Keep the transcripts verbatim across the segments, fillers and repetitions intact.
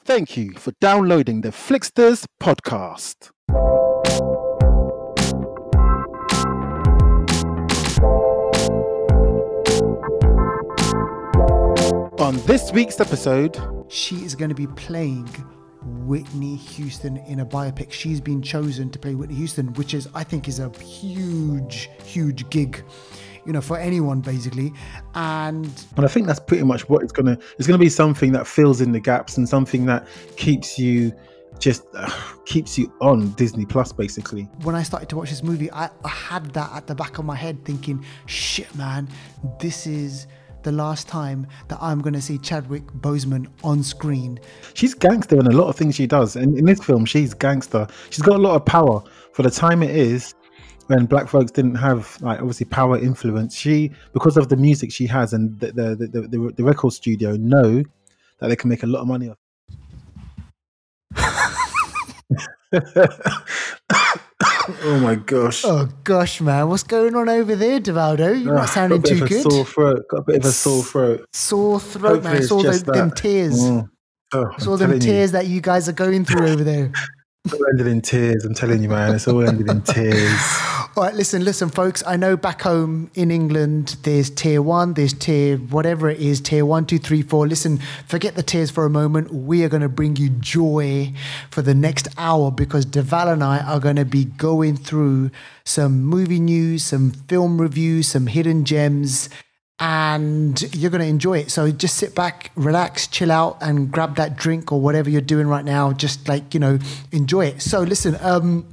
Thank you for downloading the Flixters podcast. On this week's episode, she is going to be playing Whitney Houston in a biopic. She's been chosen to play Whitney Houston, which is, I think, is a huge, huge gig, you know, for anyone basically. And and I think that's pretty much what it's gonna. It's gonna be something that fills in the gaps and something that keeps you just uh, keeps you on Disney Plus, basically. When I started to watch this movie, I, I had that at the back of my head, thinking, "Shit, man, this is the last time that I'm going to see Chadwick Boseman on screen." She's gangster in a lot of things she does. And in this film, she's gangster. She's got a lot of power for the time it is when black folks didn't have, like, obviously power, influence. She, because of the music she has and the the, the, the, the record studio, know that they can make a lot of money off. Oh my gosh. Oh gosh, man. What's going on over there, Devaldo? You're not sounding got a bit too of a good. Sore throat. Got a bit of a sore throat. Sore throat, Hopefully man. it's Saw them, just them that. tears. Mm. Oh, Saw I'm them telling you. tears that you guys are going through over there. It's all ended in tears. I'm telling you, man. It's all ended in tears. All right, listen, listen, folks. I know back home in England, there's tier one, there's tier whatever it is, tier one, two, three, four. Listen, forget the tears for a moment. We are going to bring you joy for the next hour because Deval and I are going to be going through some movie news, some film reviews, some hidden gems, and you're going to enjoy it. So just sit back, relax, chill out, and grab that drink or whatever you're doing right now. Just like, you know, enjoy it. So listen, um,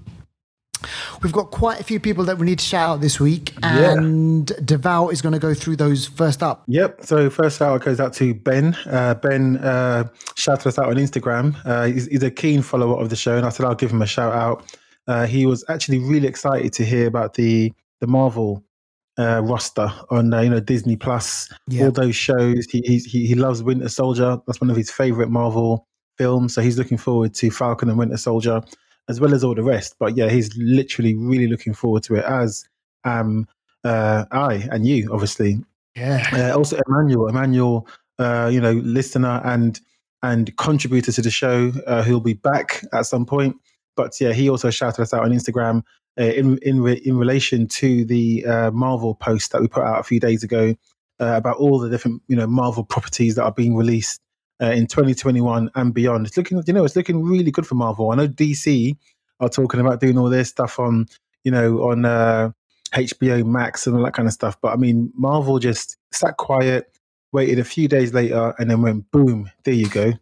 we've got quite a few people that we need to shout out this week, and yeah. Deval is going to go through those first up. Yep. So first shout out goes out to Ben. Uh, ben uh, shouted us out on Instagram. Uh, he's, he's a keen follower of the show, and I said I'll give him a shout out. Uh, he was actually really excited to hear about the the Marvel uh, roster on uh, you know Disney Plus. Yeah. All those shows. He, he he loves Winter Soldier. That's one of his favorite Marvel films. So he's looking forward to Falcon and Winter Soldier, as well as all the rest. But yeah, he's literally really looking forward to it, as um uh I and you, obviously. Yeah. Uh, also Emmanuel, Emmanuel, uh, you know, listener and and contributor to the show, uh, who'll be back at some point. But yeah, he also shouted us out on Instagram uh, in in re- in relation to the uh, Marvel post that we put out a few days ago uh, about all the different, you know, Marvel properties that are being released Uh, in twenty twenty-one and beyond. It's looking, you know, it's looking really good for Marvel. I know D C are talking about doing all their stuff on, you know, on uh, H B O Max and all that kind of stuff. But I mean, Marvel just sat quiet, waited a few days later, and then went boom. There you go.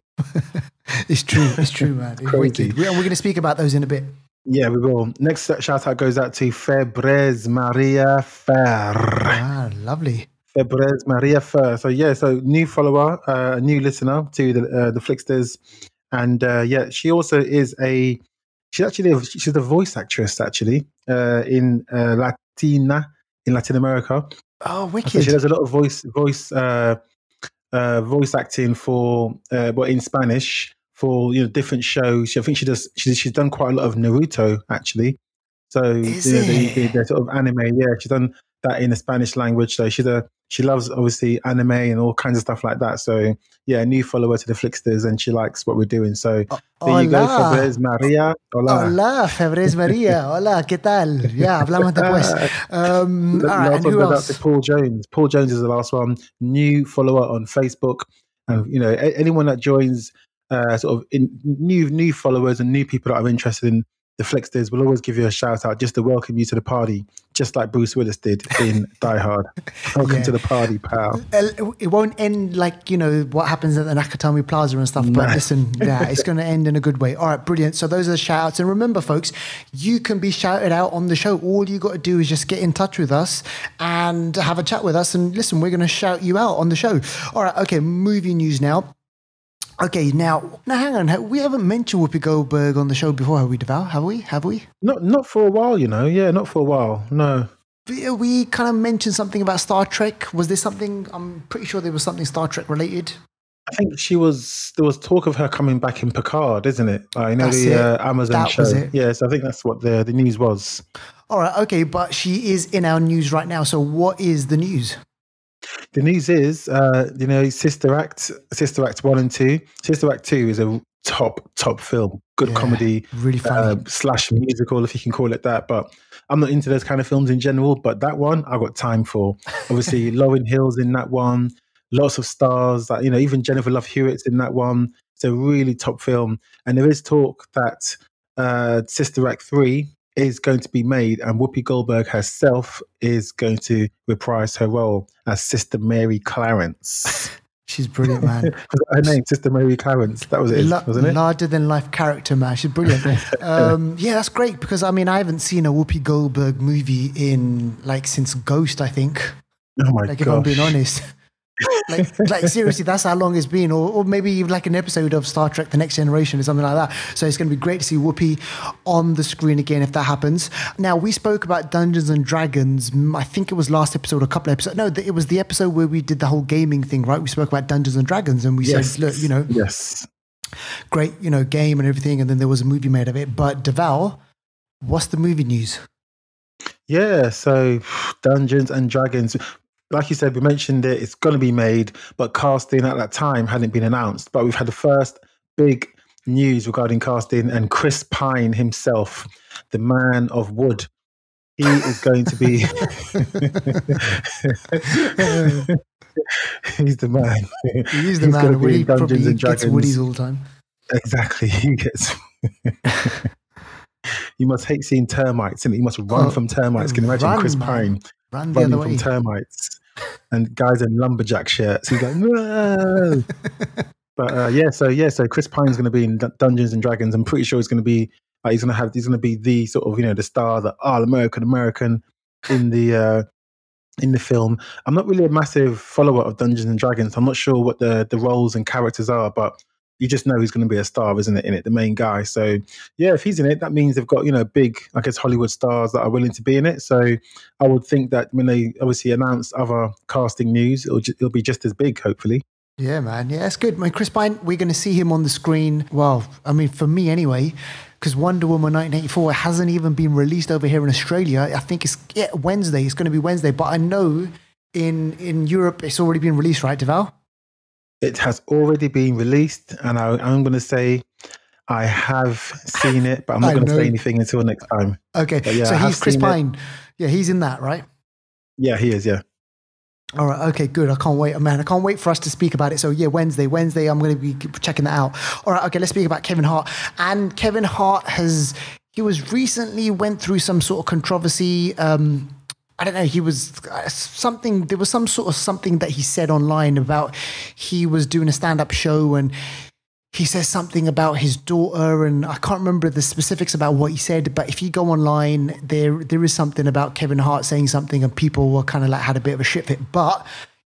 It's true. It's true, man. It's wicked. We're, we're going to speak about those in a bit. Yeah, we will. Next shout out goes out to Febres Maria Fer. Ah, lovely. Febres Maria Fer. So yeah, so new follower, uh, a new listener to the uh, the Flixters, and uh, yeah, she also is a she's actually a, she's a voice actress actually uh, in uh, Latina in Latin America. Oh, wicked! So she does a lot of voice voice uh, uh, voice acting for uh, well in Spanish for you know different shows. I think she does she, she's done quite a lot of Naruto actually. So is you know, it? the, the, the sort of anime, yeah, she's done that in the Spanish language. So she's a she loves obviously anime and all kinds of stuff like that. So yeah, new follower to the Flixters, and she likes what we're doing. So oh, there hola. you go, Febres Maria. Hola, hola, Febres Maria. Hola, ¿qué tal? Yeah, hablamos después. Um, all right, and who else? Paul Jones. Paul Jones is the last one. New follower on Facebook, and you know a- anyone that joins, uh, sort of in, new new followers and new people that are interested in the Flixters will always give you a shout out just to welcome you to the party, just like Bruce Willis did in Die Hard. Welcome yeah. to the party, pal. It won't end like, you know, what happens at the Nakatomi Plaza and stuff, but no. listen, yeah, it's going to end in a good way. All right, brilliant. So those are the shout outs. And remember, folks, you can be shouted out on the show. All you got to do is just get in touch with us and have a chat with us. And listen, we're going to shout you out on the show. All right, okay, movie news now. Okay, now, now hang on. We haven't mentioned Whoopi Goldberg on the show before, have we, Deval? Have we? Have we? Not not for a while, you know. Yeah, not for a while. No. We, we kind of mentioned something about Star Trek. Was there something? I'm pretty sure there was something Star Trek related. I think she was. There was talk of her coming back in Picard, isn't it? Uh, you know that's the uh, Amazon that show. Was it. Yes, I think that's what the the news was. All right, okay, but she is in our news right now. So what is the news? The news is, uh, you know, Sister Act, Sister Act one and two. Sister Act two is a top, top film. Good Yeah, comedy, really funny. uh, slash musical, if you can call it that. But I'm not into those kind of films in general. But that one, I got time for. Obviously, Lauryn Hill's in that one. Lots of stars. Like, you know, even Jennifer Love Hewitt's in that one. It's a really top film. And there is talk that uh, Sister Act three is going to be made, and Whoopi Goldberg herself is going to reprise her role as Sister Mary Clarence. She's brilliant, man. Was that her name, Sister Mary Clarence? That was it, La- wasn't it? Larger than life character, man. She's brilliant. um, yeah, that's great because I mean I haven't seen a Whoopi Goldberg movie in like since Ghost, I think. Oh my like gosh. if I'm being honest. like, like seriously, that's how long it's been, or, or maybe even like an episode of Star Trek: The Next Generation or something like that. So it's going to be great to see Whoopi on the screen again if that happens. Now we spoke about Dungeons and Dragons. I think it was last episode, a couple of episodes. No, it was the episode where we did the whole gaming thing, right? We spoke about Dungeons and Dragons, and we Yes. said, look, you know, Yes. great, you know, game and everything, and then there was a movie made of it. But Deval, what's the movie news? Yeah, so Dungeons and Dragons. Like you said, we mentioned it, it's going to be made, but casting at that time hadn't been announced. But we've had the first big news regarding casting, and Chris Pine himself, the man of wood, he is going to be. He's the man. He's the He's man. gonna be Woody in Dungeons probably and gets Dragons. Woodies all the time. Exactly. He gets. You must hate seeing termites, and you must run Oh, from termites. Can you imagine run, Chris man. Pine Run the running other from way. termites and guys in lumberjack shirts? He's like, no. But uh, yeah, so yeah, so Chris Pine's going to be in D- Dungeons and Dragons. I'm pretty sure he's going to be. Like, he's going to have. He's going to be the sort of, you know, the star, the all American American in the uh, in the film. I'm not really a massive follower of Dungeons and Dragons. I'm not sure what the the roles and characters are, but you just know he's going to be a star, isn't it? In it, the main guy. So yeah, if he's in it, that means they've got, you know, big, I guess, Hollywood stars that are willing to be in it. So I would think that when they obviously announce other casting news, it'll, ju- it'll be just as big, hopefully. Yeah, man. Yeah, that's good. I mean, Chris Pine, we're going to see him on the screen. Well, I mean, for me anyway, because Wonder Woman nineteen eighty-four hasn't even been released over here in Australia. I think it's yeah, Wednesday. It's going to be Wednesday. But I know in in Europe, it's already been released, right, Deval? It has already been released, and I, I'm going to say I have seen it, but I'm not I going to know. say anything until next time. Okay, But yeah, so I have he's Chris seen it. Pine. Yeah, he's in that, right? Yeah, he is, yeah. All right. Okay, good. I can't wait, man. I can't wait for us to speak about it. So yeah, Wednesday, Wednesday, I'm going to be checking that out. All right. Okay. Let's speak about Kevin Hart. And Kevin Hart has, he was recently went through some sort of controversy. Um, I don't know. He was uh, something, there was some sort of something that he said online about, he was doing a stand-up show and he says something about his daughter, and I can't remember the specifics about what he said, but if you go online, there there is something about Kevin Hart saying something and people were kind of like had a bit of a shit fit. But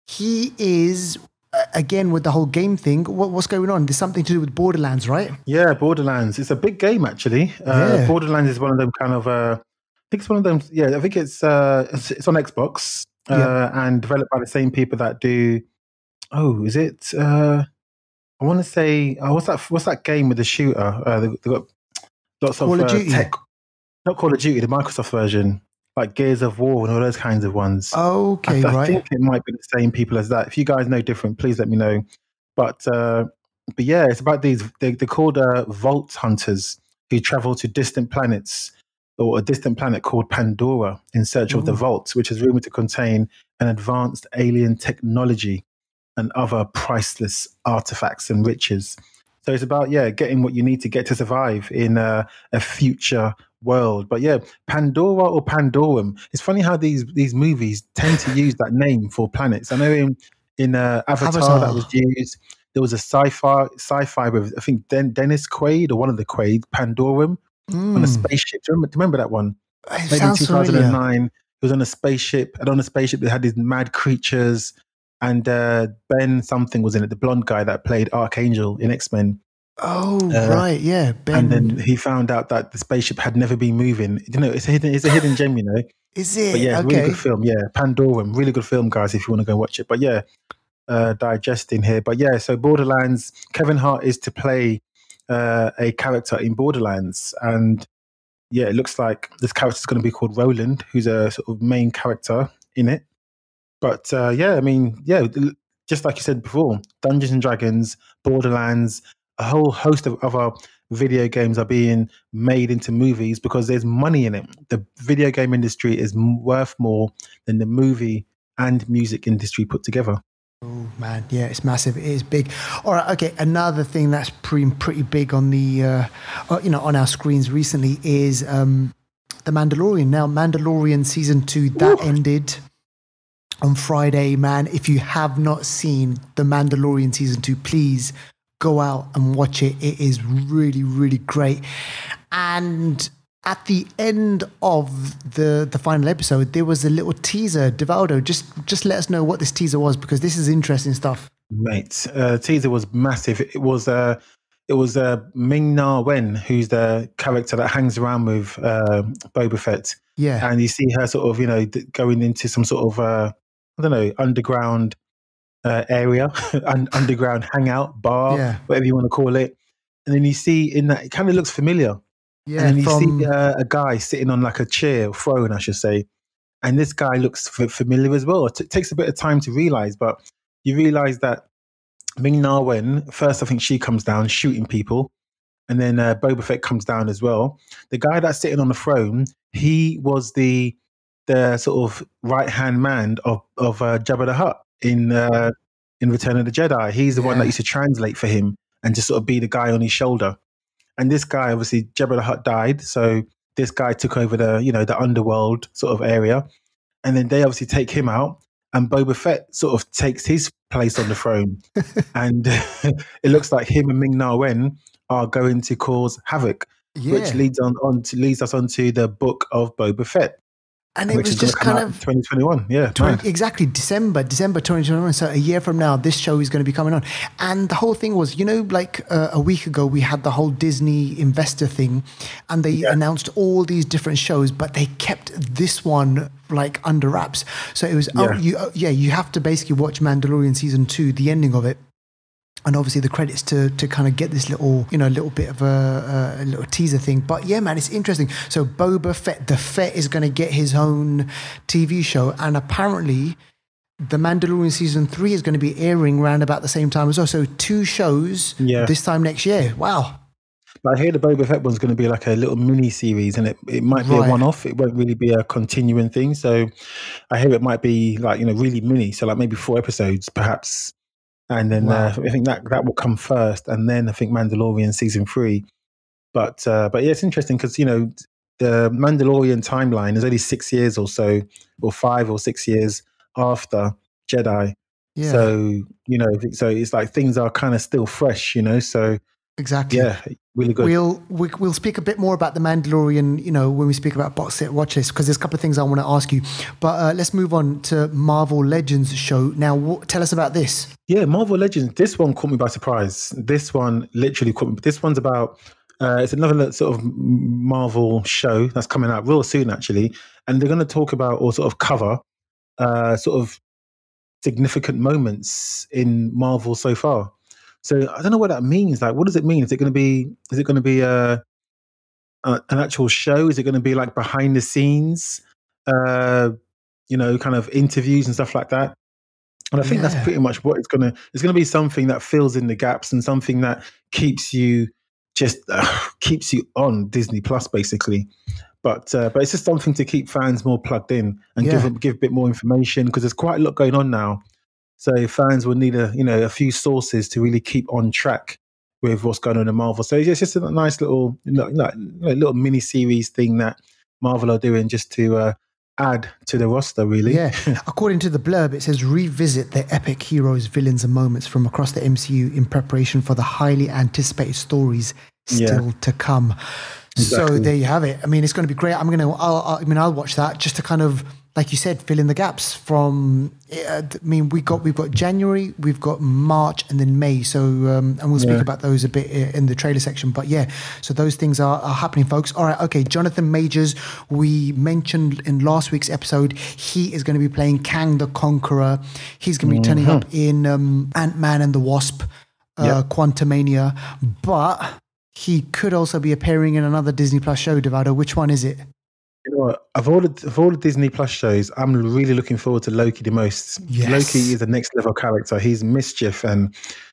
he is, uh, again, with the whole game thing, what, what's going on? There's something to do with Borderlands, right? Yeah, Borderlands. It's a big game, actually. Uh, Yeah. Borderlands is one of them kind of, uh, I think it's one of them, yeah, I think it's uh, it's, it's on Xbox uh, Yeah. and developed by the same people that do, oh, is it, uh, I want to say, oh, what's that What's that game with the shooter? Uh, they, they've got lots Call of of uh, Duty. tech, not Call of Duty, the Microsoft version, like Gears of War and all those kinds of ones. Okay, I, I right. think it might be the same people as that. If you guys know different, please let me know. But uh, but yeah, it's about these. They, they're called uh, Vault Hunters who travel to distant planets or a distant planet called Pandora in search of the Ooh. vault, which is rumored to contain an advanced alien technology and other priceless artifacts and riches. So it's about, yeah, getting what you need to get to survive in a, a future world. But yeah, Pandora or Pandorum. It's funny how these these movies tend to use that name for planets. I know in in uh, Avatar, Avatar. that was used. There was a sci-fi sci-fi with I think Den- Dennis Quaid or one of the Quaid, Pandorum on a Mm. spaceship. Do you remember, do you remember that one? It Maybe in sounds two thousand familiar. nine. It was on a spaceship, and on a spaceship they had these mad creatures. And uh, Ben something was in it, the blonde guy that played Archangel in X-Men. Oh, Uh, right. Yeah. Ben. And then he found out that the spaceship had never been moving. You know, it's a hidden, it's a hidden gem, you know. Is it? But yeah, okay. really good film. Yeah, Pandorum, really good film, guys. If you want to go watch it. But yeah, uh, digesting here. But yeah, so Borderlands. Kevin Hart is to play uh, a character in Borderlands, and yeah, it looks like this character is going to be called Roland, who's a sort of main character in it. But uh, yeah, I mean, yeah, just like you said before, Dungeons and Dragons, Borderlands. a whole host of other video games are being made into movies because there's money in it. The video game industry is worth more than the movie and music industry put together. Oh man, yeah, it's massive. It is big. All right, okay. Another thing that's pretty pretty big on the, uh, uh, you know, on our screens recently is um, The Mandalorian. Now, Mandalorian season two that Ooh. ended on Friday. Man, if you have not seen The Mandalorian season two, please go out and watch it. It is really, really great. And at the end of the the final episode, there was a little teaser. Devaldo, just just let us know what this teaser was, because this is interesting stuff. Mate, uh, the teaser was massive. It was uh, it was uh, Ming-Na Wen, who's the character that hangs around with uh, Boba Fett. Yeah, and you see her sort of, you know, going into some sort of uh, I don't know, underground uh, area, un- underground hangout bar, yeah. whatever you want to call it. And then you see in that, it kind of looks familiar. Yeah, and then you from... see uh, a guy sitting on like a chair, or throne, I should say. And this guy looks f- familiar as well. It t- takes a bit of time to realize, but you realize that Ming-Na Wen, first I think she comes down shooting people, and then uh, Boba Fett comes down as well. The guy that's sitting on the throne, he was the the sort of right-hand man of, of uh, Jabba the Hutt in, uh, in Return of the Jedi. He's the yeah. one that used to translate for him and just sort of be the guy on his shoulder. And this guy, obviously, Jabba the Hutt died, so this guy took over the, you know, the underworld sort of area, and then they obviously take him out, and Boba Fett sort of takes his place on the throne, and it looks like him and Ming-Na Wen are going to cause havoc, yeah. which leads on, on to, leads us onto the book of Boba Fett. And it was just kind of twenty twenty-one, yeah, twenty, exactly December, December twenty twenty-one. So a year from now, this show is going to be coming on. And the whole thing was, you know, like uh, a week ago, we had the whole Disney investor thing, and they yeah. announced all these different shows, but they kept this one like under wraps. So it was, yeah. oh, you, uh, yeah, you have to basically watch Mandalorian season two, the ending of it. And obviously the credits to to kind of get this little, you know, little bit of a, a little teaser thing. But yeah, man, it's interesting. So Boba Fett, the Fett is going to get his own T V show. And apparently The Mandalorian season three is going to be airing around about the same time as well. So two shows yeah. this time next year. Wow. But I hear the Boba Fett one's going to be like a little mini series, and it, it might be right. a one-off. It won't really be a continuing thing. So I hear it might be like, you know, really mini. So like maybe four episodes, perhaps. And then wow. uh, I think that that will come first, and then I think Mandalorian season three. But uh, but yeah, it's interesting because, you know, the Mandalorian timeline is only six years or so, or five or six years after Jedi. Yeah. So, you know, so it's like things are kind of still fresh, you know. So exactly, yeah, really good. We'll we, we'll speak a bit more about the Mandalorian, you know, when we speak about box set watch list, because there's a couple of things I want to ask you. But uh, let's move on to Marvel Legends show now. What, tell us about this. Yeah, Marvel Legends. This one caught me by surprise. This one literally caught me. This one's about. Uh, it's another sort of Marvel show that's coming out real soon, actually, and they're going to talk about or sort of cover uh, sort of significant moments in Marvel so far. So I don't know what that means. Like, what does it mean? Is it going to be? Is it going to be a, a an actual show? Is it going to be like behind the scenes, uh, you know, kind of interviews and stuff like that? And I think yeah. that's pretty much what it's going to. It's going to be something that fills in the gaps and something that keeps you just uh, keeps you on Disney Plus, basically. But uh, but it's just something to keep fans more plugged in and yeah. give give a bit more information, because there's quite a lot going on now. So fans will need a you know a few sources to really keep on track with what's going on in Marvel. So it's just a nice little like, like, little mini series thing that Marvel are doing just to uh, add to the roster, really. Yeah. According to the blurb, it says revisit the epic heroes, villains, and moments from across the M C U in preparation for the highly anticipated stories still yeah. to come. Exactly. So there you have it. I mean, it's going to be great. I'm going to. I'll, I mean, I'll watch that just to kind of, like you said, fill in the gaps from. Uh, I mean, we got we've got January, we've got March, and then May. So, um, and we'll speak yeah. about those a bit in the trailer section. But yeah, so those things are, are happening, folks. All right, okay. Jonathan Majors, we mentioned in last week's episode, he is going to be playing Kang the Conqueror. He's going to be turning mm-hmm. up in um, Ant-Man and the Wasp, uh, yep. Quantumania, but he could also be appearing in another Disney Plus show. Devaldo, which one is it? You know what? Of all the of all the Disney Plus shows, I'm really looking forward to Loki the most. Yes. Loki is a next level character. He's mischief, and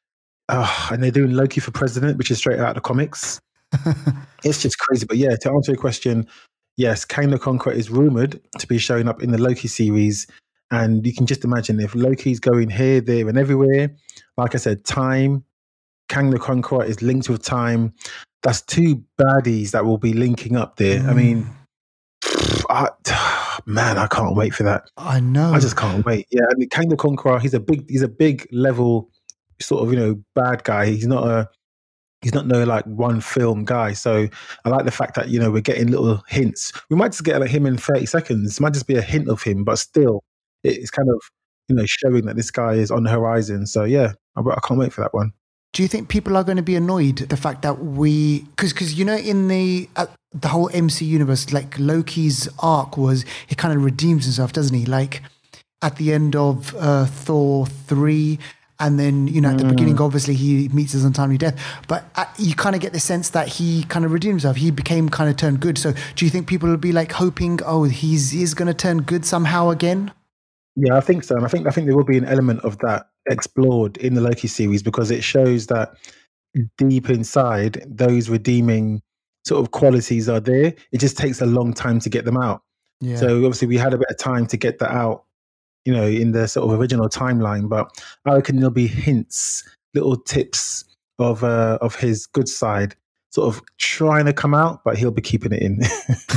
uh, and they're doing Loki for president, which is straight out of the comics. It's just crazy. But yeah, to answer your question, yes, Kang the Conqueror is rumored to be showing up in the Loki series. And you can just imagine if Loki's going here, there, and everywhere. Like I said, time, Kang the Conqueror is linked with time. That's two baddies that will be linking up there. Mm. I mean, I, man, I can't wait for that. I know. I just can't wait. Yeah, I mean, Kang the Conqueror, he's a big, he's a big level sort of, you know, bad guy. He's not a, he's not no like one film guy. So I like the fact that, you know, we're getting little hints. We might just get like him in thirty seconds. It might just be a hint of him, but still, it's kind of, you know, showing that this guy is on the horizon. So yeah, I, I can't wait for that one. Do you think people are going to be annoyed at the fact that we, because because you know in the uh, the whole M C U universe, like Loki's arc was he kind of redeems himself, doesn't he? Like at the end of uh, Thor three, and then you know at the mm. beginning, obviously he meets his untimely death, but uh, you kind of get the sense that he kind of redeemed himself. He became kind of turned good. So do you think people will be like hoping, oh, he's he's going to turn good somehow again? Yeah, I think so. And I think I think there will be an element of that explored in the Loki series because it shows that deep inside those redeeming sort of qualities are there. It just takes a long time to get them out. Yeah. So obviously we had a bit of time to get that out, you know, in the sort of original timeline. But I reckon there'll be hints, little tips of uh, of his good side sort of trying to come out, but he'll be keeping it in.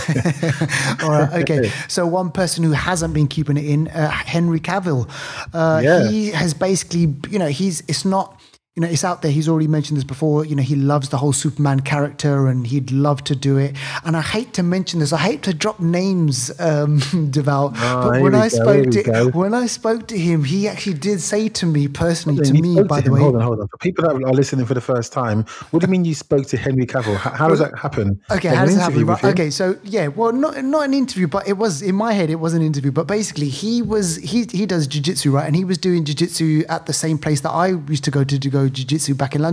All right, okay. So one person who hasn't been keeping it in, uh, Henry Cavill, uh, yeah. he has basically, you know, he's, it's not, you know, it's out there. He's already mentioned this before. You know, he loves the whole Superman character and he'd love to do it. And I hate to mention this. I hate to drop names, um, Deval. Oh, but when I go, spoke to when I spoke to him, he actually did say to me personally, to me, by to the way. Hold on, hold on. For people that are listening for the first time, what do you mean you spoke to Henry Cavill? How, how does that happen? Okay, how does it happen? Right, okay, so yeah, well, not not an interview, but it was in my head. It was an interview, but basically, he was he he does jiu-jitsu, right? And he was doing jiu-jitsu at the same place that I used to go to to go jiu-jitsu back in London.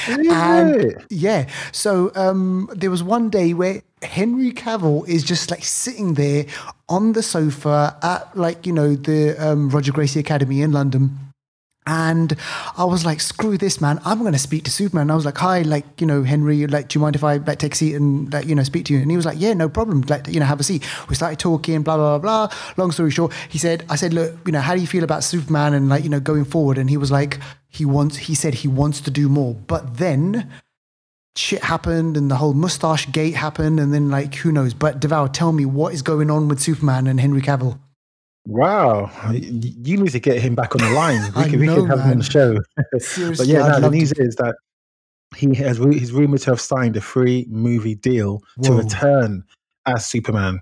And yeah, so um, there was one day where Henry Cavill is just like sitting there on the sofa at like, you know, the um, Roger Gracie Academy in London. And I was like, screw this, man. I'm going to speak to Superman. I was like, hi, like, you know, Henry, like, do you mind if I like take a seat and like, you know, speak to you? And he was like, yeah, no problem. Like, you know, have a seat. We started talking, blah, blah, blah, blah. Long story short, he said, I said, look, you know, how do you feel about Superman and like, you know, going forward? And he was like, he wants, he said he wants to do more. But then shit happened and the whole mustache gate happened. And then like, who knows? But Deval, tell me what is going on with Superman and Henry Cavill? Wow, you need to get him back on the line. We I can, know, we can have man. him on the show. Seriously, but yeah, no, the news to... is that he has he's rumored to have signed a free movie deal Whoa. to return as Superman.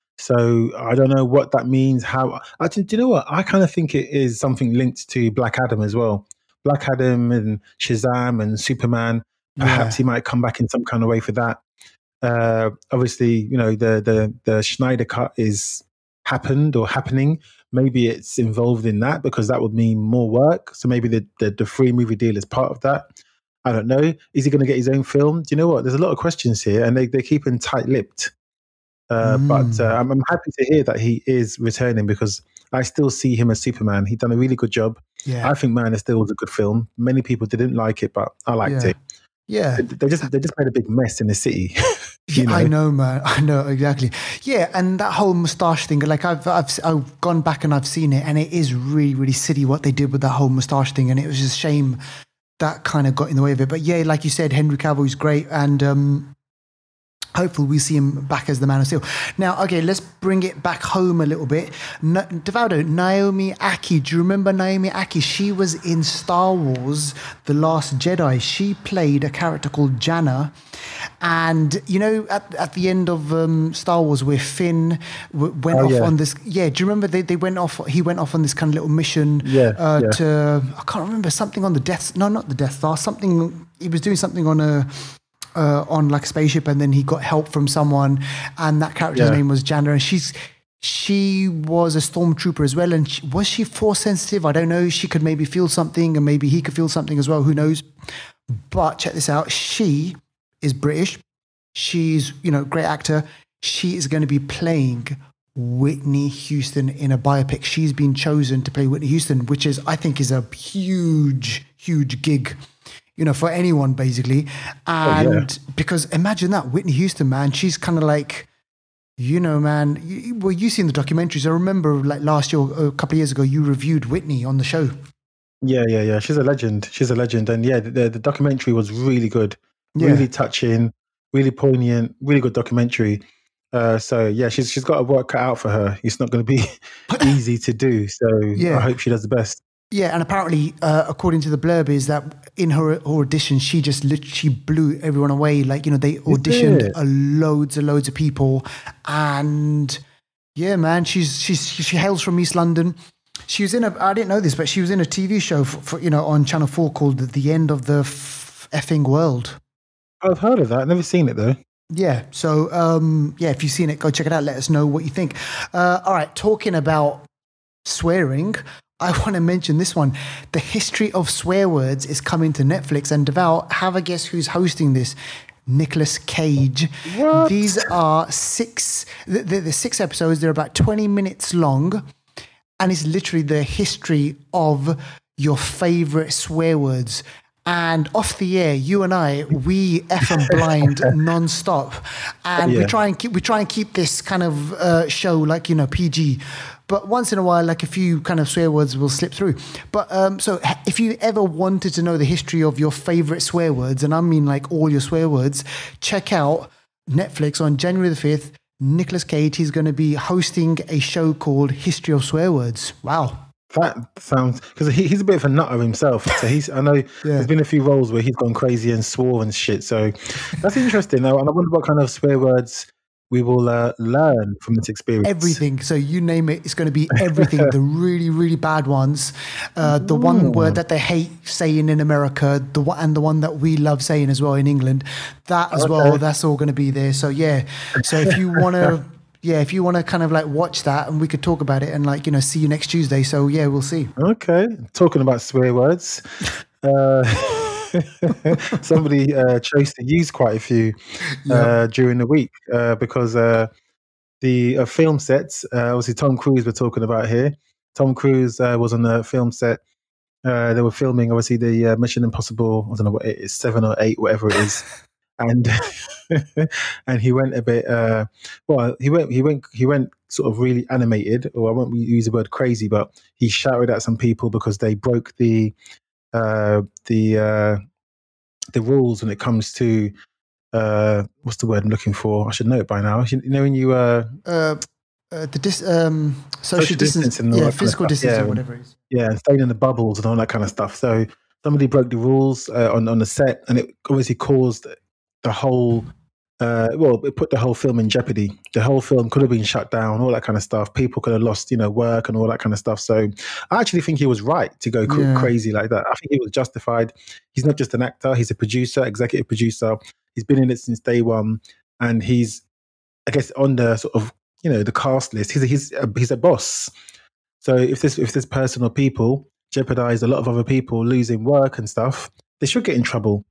So I don't know what that means. How I do you know what? I kind of think it is something linked to Black Adam as well. Black Adam and Shazam and Superman. Perhaps yeah. he might come back in some kind of way for that. Uh, obviously, you know the the the Schneider cut is. happened or happening. Maybe it's involved in that because that would mean more work. So maybe the, the, the free movie deal is part of that. I don't know. Is he going to get his own film? Do you know what? There's a lot of questions here and they, they're keeping tight-lipped. Uh, mm. But uh, I'm, I'm happy to hear that he is returning because I still see him as Superman. He's done a really good job. Yeah. I think Man of Steel was a good film. Many people didn't like it, but I liked yeah. it. Yeah. They, they just they just made a big mess in the city. You know? I know, man. I know exactly. Yeah, and that whole moustache thing, like I've, I've I've gone back and I've seen it, and it is really, really silly what they did with that whole moustache thing, and it was just a shame that kind of got in the way of it. But yeah, like you said, Henry Cavill is great, and um, hopefully we see him back as the Man of Steel. Now, okay, let's bring it back home a little bit. Na- Devaldo, Naomi Ackie. Do you remember Naomi Ackie? She was in Star Wars The Last Jedi. She played a character called Janna. And, you know, at, at the end of um, Star Wars where Finn w- went oh, off yeah. on this... Yeah, do you remember they, they went off... He went off on this kind of little mission yeah, uh, yeah. to... I can't remember, something on the Death... No, not the Death Star. Something... He was doing something on a... Uh, on like a spaceship, and then he got help from someone, and that character's yeah. name was Janna, and she's she was a stormtrooper as well. And she, was she force sensitive? I don't know. She could maybe feel something, and maybe he could feel something as well. Who knows? But check this out. She is British. She's, you know, great actor. She is going to be playing Whitney Houston in a biopic. She's been chosen to play Whitney Houston, which is, I think, is a huge, huge gig you know, for anyone basically. And oh, yeah. because imagine that, Whitney Houston, man, she's kind of like, you know, man, you, well, you've seen the documentaries. I remember like last year, a couple of years ago, you reviewed Whitney on the show. Yeah, yeah, yeah. She's a legend. She's a legend. And yeah, the, the documentary was really good, really yeah. touching, really poignant, really good documentary. Uh, so yeah, she's she's got a work cut out for her. It's not going to be easy to do. So yeah. I hope she does the best. Yeah, and apparently, uh, according to the blurb, is that in her, her audition, she just literally blew everyone away. Like, you know, they auditioned a loads and loads of people, and yeah, man, she's she's she hails from East London. She was in a, I didn't know this, but she was in a T V show for, for you know, on Channel Four called The End of the F- Effing World. I've heard of that. I've never seen it though. Yeah. So, um, yeah, if you've seen it, go check it out. Let us know what you think. Uh, all right. Talking about swearing, I want to mention this one. The History of Swear Words is coming to Netflix. And Deval, have a guess who's hosting this? Nicolas Cage. What? These are six, the, the, the six episodes. They're about twenty minutes long. And it's literally the history of your favorite swear words. And off the air, you and I, we F and blind nonstop, and yeah. we try and keep we try and keep this kind of uh, show like, you know, P G. But once in a while, like a few kind of swear words will slip through. But um, so if you ever wanted to know the history of your favorite swear words, and I mean like all your swear words, check out Netflix on January the fifth. Nicolas Cage, he's going to be hosting a show called History of Swear Words. Wow. That sounds, because he, he's a bit of a nutter himself. So he's, I know yeah. there's been a few roles where he's gone crazy and swore and shit. So that's interesting. Now, and I wonder what kind of swear words we will uh, learn from this experience. Everything. So you name it, it's going to be everything. The really, really bad ones. Uh, the Ooh. one word that they hate saying in America, the one, and the one that we love saying as well in England. That as okay. well, that's all going to be there. So yeah. So if you want to... Yeah, if you want to kind of like watch that and we could talk about it and like, you know, see you next Tuesday. So yeah, we'll see. Okay. Talking about swear words. Uh, somebody uh, chose to use quite a few uh, yeah. during the week uh, because uh, the uh, film sets, uh, obviously Tom Cruise we're talking about here. Tom Cruise uh, was on the film set. Uh, they were filming obviously the uh, Mission Impossible, I don't know what it is, seven or eight, whatever it is. And and he went a bit uh, well. He went he went he went sort of really animated, or I won't use the word crazy, but he shouted at some people because they broke the uh, the uh, the rules when it comes to uh, what's the word I'm looking for? I should know it by now. You know when you uh, uh, uh the dis um social, social distance, distance yeah, physical kind of distance, yeah, or whatever it is. Yeah, and staying in the bubbles and all that kind of stuff. So somebody broke the rules uh, on on the set, and it obviously caused the whole, uh, well, it put the whole film in jeopardy. The whole film could have been shut down, all that kind of stuff. People could have lost, you know, work and all that kind of stuff. So I actually think he was right to go yeah. crazy like that. I think he was justified. He's not just an actor. He's a producer, executive producer. He's been in it since day one. And he's, I guess, on the sort of, you know, the cast list. He's a, he's a, he's a boss. So if this, if this person or people jeopardize a lot of other people losing work and stuff, they should get in trouble.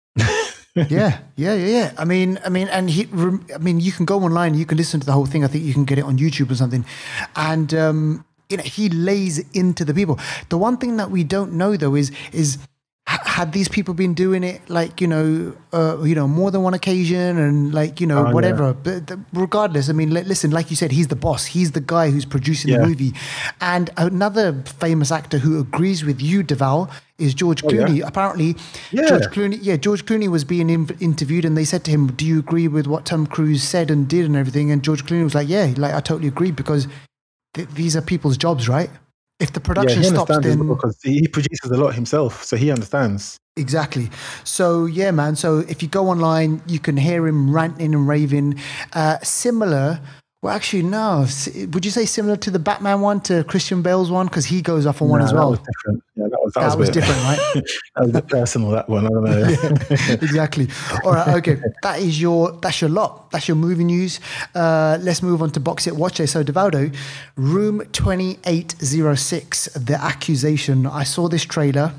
yeah, yeah, yeah, yeah. I mean, I mean, and he, I mean, you can go online, you can listen to the whole thing. I think you can get it on YouTube or something. And um, you know, he lays into the people. The one thing that we don't know though is is had these people been doing it like, you know, uh, you know, more than one occasion and like, you know, oh, whatever. Yeah. But the, regardless, I mean, listen, like you said, he's the boss. He's the guy who's producing yeah. the movie. And another famous actor who agrees with you, Deval, is George oh, Clooney. Yeah? Apparently, yeah. George Clooney, yeah, George Clooney was being in, interviewed and they said to him, do you agree with what Tom Cruise said and did and everything? And George Clooney was like, yeah, like I totally agree because th- these are people's jobs, right? If the production yeah, stops, then because he produces a lot himself, so he understands. Exactly. So yeah, man. So if you go online, you can hear him ranting and raving. Uh, similar. Well, actually, no. Would you say similar to the Batman one, to Christian Bale's one? Because he goes off on no, one as well. That was different. Yeah, that was, that that was, was different, right? That was a bit personal, that one. I don't know. Yeah, exactly. All right. Okay. That is your, that's your lot. That's your movie news. Uh, let's move on to Box It, Watch It. So, Devaldo, Room twenty-eight oh six, The Accusation. I saw this trailer.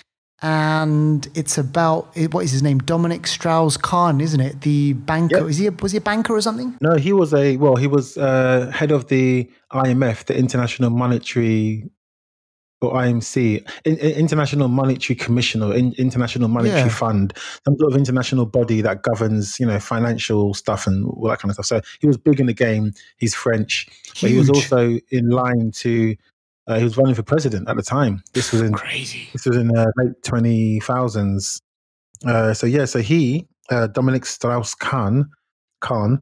And it's about, what is his name? Dominic Strauss-Kahn, isn't it? The banker. Yep. Is he a, was he a banker or something? No, he was a, well, he was uh, head of the I M F, the International Monetary or I M C, in, in, International Monetary Commission or in, International Monetary Yeah. Fund, some sort of international body that governs, you know, financial stuff and all that kind of stuff. So he was big in the game. He's French, but he was Huge. also in line to. Uh, he was running for president at the time. This was in Crazy. This was in the uh, late twenty thousands. Uh, so yeah, so he, uh, Dominic Strauss-Kahn, Kahn,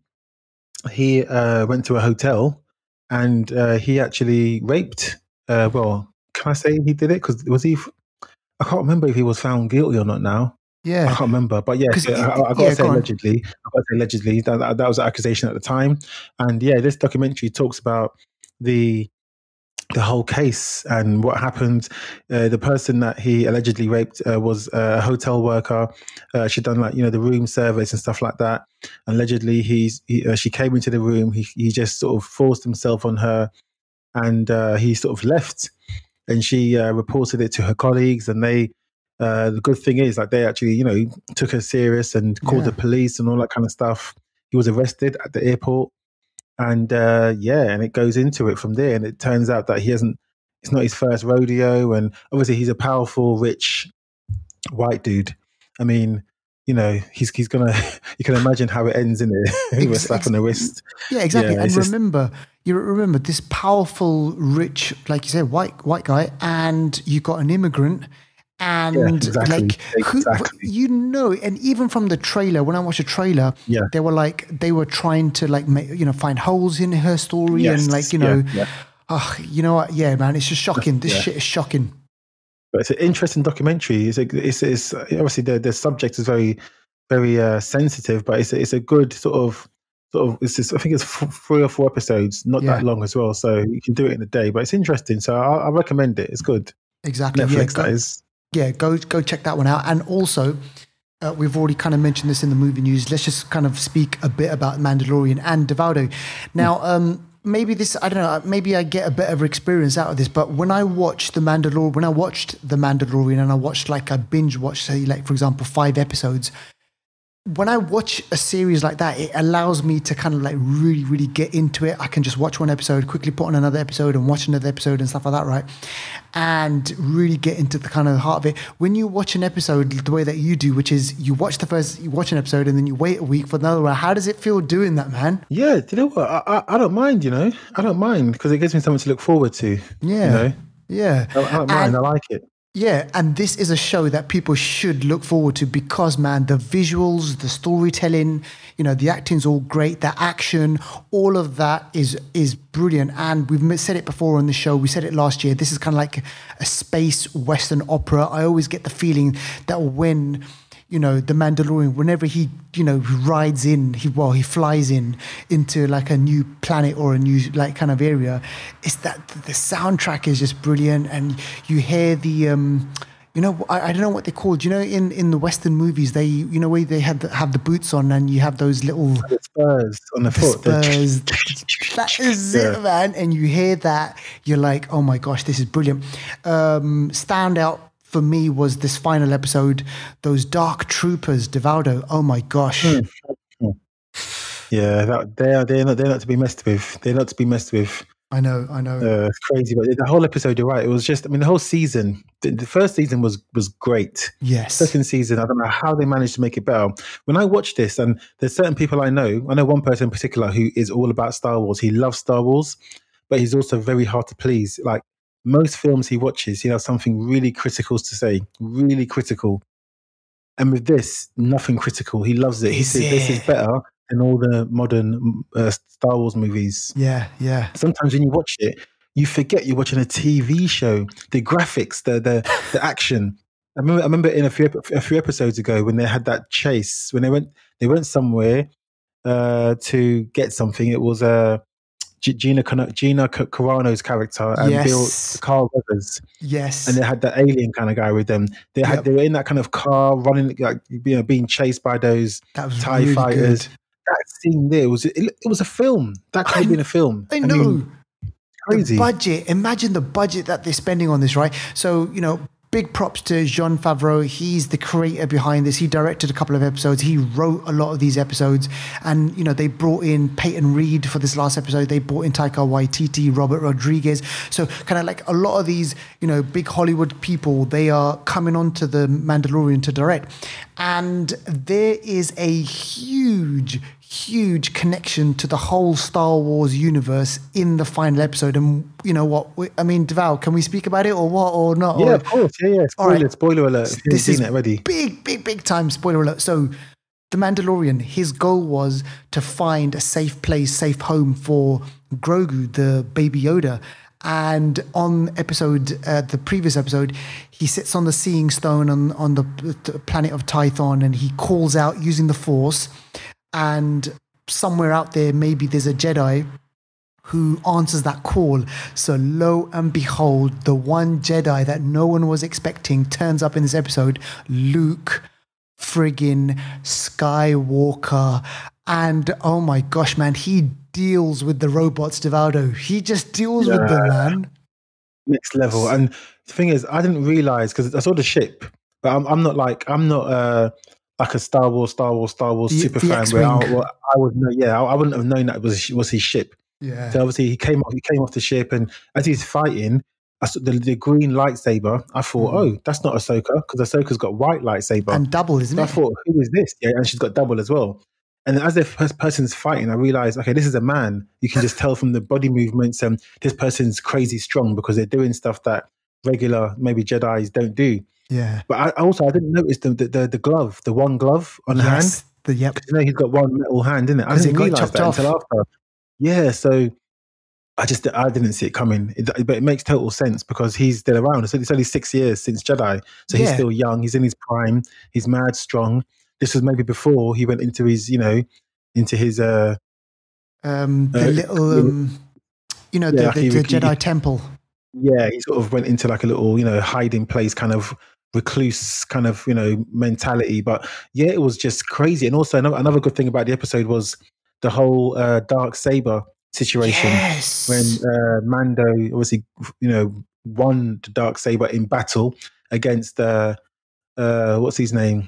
he uh, went to a hotel and uh, he actually raped. Uh, well, can I say he did it? Because was he? I can't remember if he was found guilty or not now. Yeah, I can't remember, but yeah, so I, I got to yeah, say go allegedly. I got to say allegedly that, that that was an accusation at the time, and yeah, this documentary talks about the the whole case and what happened. Uh, the person that he allegedly raped uh, was a hotel worker. Uh, she'd done like, you know, the room service and stuff like that. And allegedly he's, he, uh, she came into the room. He, he just sort of forced himself on her and uh, he sort of left. And she uh, reported it to her colleagues and they, uh, the good thing is like they actually, you know, took her serious and called Yeah. the police and all that kind of stuff. He was arrested at the airport. And uh, yeah, and it goes into it from there. And it turns out that he hasn't, it's not his first rodeo. And obviously he's a powerful, rich white dude. I mean, you know, he's he's going to, you can imagine how it ends in it. With a slap on the wrist. Yeah, exactly. Yeah, and it's just- remember, you remember this powerful, rich, like you said, white white guy, and you got an immigrant. And Yeah, exactly, like, who, exactly. you know, and even from the trailer, when I watched the trailer, Yeah. they were like, they were trying to like, make, you know, find holes in her story Yes, and like, you yeah, know, yeah. oh, you know what? Yeah, man, it's just shocking. This Yeah. shit is shocking. But it's an interesting documentary. It's a, it's, it's obviously the, the subject is very, very uh, sensitive, but it's a, it's a good sort of, sort of. It's just, I think it's f- three or four episodes, not Yeah. that long as well, so you can do it in a day. But it's interesting, so I, I recommend it. It's good. Exactly. Netflix, yeah, that go, is. yeah, go go check that one out. And also, uh, we've already kind of mentioned this in the movie news. Let's just kind of speak a bit about Mandalorian and Devaldo. Now, um, maybe this, I don't know, maybe I get a bit of experience out of this, but when I watched the Mandalorian, when I watched the Mandalorian and I watched like, I binge watched, say, like, for example, five episodes, when I watch a series like that, it allows me to kind of like really, really get into it. I can just watch one episode, quickly put on another episode and watch another episode and stuff like that, right? And really get into the kind of heart of it. When you watch an episode the way that you do, which is you watch the first, you watch an episode and then you wait a week for another one. How does it feel doing that, man? Yeah, do you know what? I, I, I don't mind, you know? I don't mind because it gives me something to look forward to. Yeah. You know? Yeah. I, I don't mind. And- I like it. Yeah, and this is a show that people should look forward to because, man, the visuals, the storytelling, you know, the acting's all great, the action, all of that is is brilliant. And we've said it before on the show. We said it last year. This is kind of like a space Western opera. I always get the feeling that when, you know, the Mandalorian, whenever he, you know, rides in, he well, he flies in into like a new planet or a new like kind of area, it's that the soundtrack is just brilliant, and you hear the, um, you know, I, I don't know what they're called. You know, in, in the Western movies, they, you know, where they have the, have the boots on, and you have those little The spurs on the, the foot. the- spurs. That is it, Yeah. man. And you hear that, you're like, oh my gosh, this is brilliant. Um, standout for me was this final episode, those Dark Troopers, Devaldo. Oh my gosh. Yeah, that, they're they're not they're not to be messed with. They're not to be messed with. I know, I know. Uh, it's crazy, but the whole episode, you're right. It was just, I mean, the whole season. The, the first season was was great. Yes. Second season, I don't know how they managed to make it better. When I watch this, and there's certain people I know. I know one person in particular who is all about Star Wars. He loves Star Wars, but he's also very hard to please. Like most films he watches, he has something really critical to say, really critical. And with this, nothing critical. He loves it. He Is says this is it? better than all the modern uh, Star Wars movies. Yeah, yeah. Sometimes when you watch it, you forget you're watching a T V show. The graphics, the the, the action. I remember, I remember in a few a few episodes ago when they had that chase, when they went they went somewhere uh, to get something. It was uh, G- Gina Cano- Gina C- Carano's character and Yes. Bill Carl Weathers, Yes. and they had that alien kind of guy with them. They had Yep. they were in that kind of car running, like you know, being chased by those that was TIE really fighters. good. That scene there was it, it was a film. That could have been a film. I I know. mean, crazy. The budget. Imagine the budget that they're spending on this, right? So, you know, big props to Jon Favreau. He's the creator behind this. He directed a couple of episodes. He wrote a lot of these episodes. And, you know, they brought in Peyton Reed for this last episode. They brought in Taika Waititi, Robert Rodriguez. So kind of like a lot of these, you know, big Hollywood people, they are coming on to The Mandalorian to direct. And there is a huge, huge connection to the whole Star Wars universe in the final episode. And you know what? We, I mean, Deval, can we speak about it or what or not? Yeah, or, of course. Yeah, yeah. Spoiler, right. spoiler alert. If this is it already. big, big, big time spoiler alert. So the Mandalorian, his goal was to find a safe place, safe home for Grogu, the baby Yoda. And on episode, uh, the previous episode, he sits on the Seeing Stone on, on the, the planet of Tython, and he calls out using the Force. And somewhere out there, maybe there's a Jedi who answers that call. So lo and behold, the one Jedi that no one was expecting turns up in this episode, Luke friggin' Skywalker. And oh my gosh, man, he deals with the robots, Devaldo. He just deals yeah. with them, man. Next level. And the thing is, I didn't realize, because I saw the ship, but I'm, I'm not like, I'm not uh, like a Star Wars, Star Wars, Star Wars the, super the fan. X-Wing. Where I, well, I would know, yeah, I, I wouldn't have known that it was, was his ship. Yeah. So obviously he came off, he came off the ship, and as he's fighting, I saw the, the green lightsaber. I thought, mm. oh, that's not Ahsoka, because Ahsoka's got white lightsaber and double, isn't so it? I thought, who is this? Yeah, and she's got double as well. And as the first person's fighting, I realized, okay, this is a man. You can just tell from the body movements, and this person's crazy strong because they're doing stuff that regular maybe Jedis don't do. Yeah. But I also I didn't notice the the, the glove, the one glove on the yes, hand. The yep. You know, he's got one metal hand, isn't it? I didn't realize that off. until after. Yeah, so I just I didn't see it coming. It, but it makes total sense because he's still around. It's only, it's only six years since Jedi, so yeah. he's still young. He's in his prime. He's mad strong. This was maybe before he went into his, you know, into his uh, um, the uh, little, um, you know, yeah, the, the, the Jedi temple. Yeah, he sort of went into like a little, you know, hiding place kind of recluse kind of, you know, mentality. But yeah, it was just crazy. And also another, another good thing about the episode was the whole uh, dark saber situation. Yes. When uh, Mando obviously, you know, won the dark saber in battle against uh, uh, what's his name?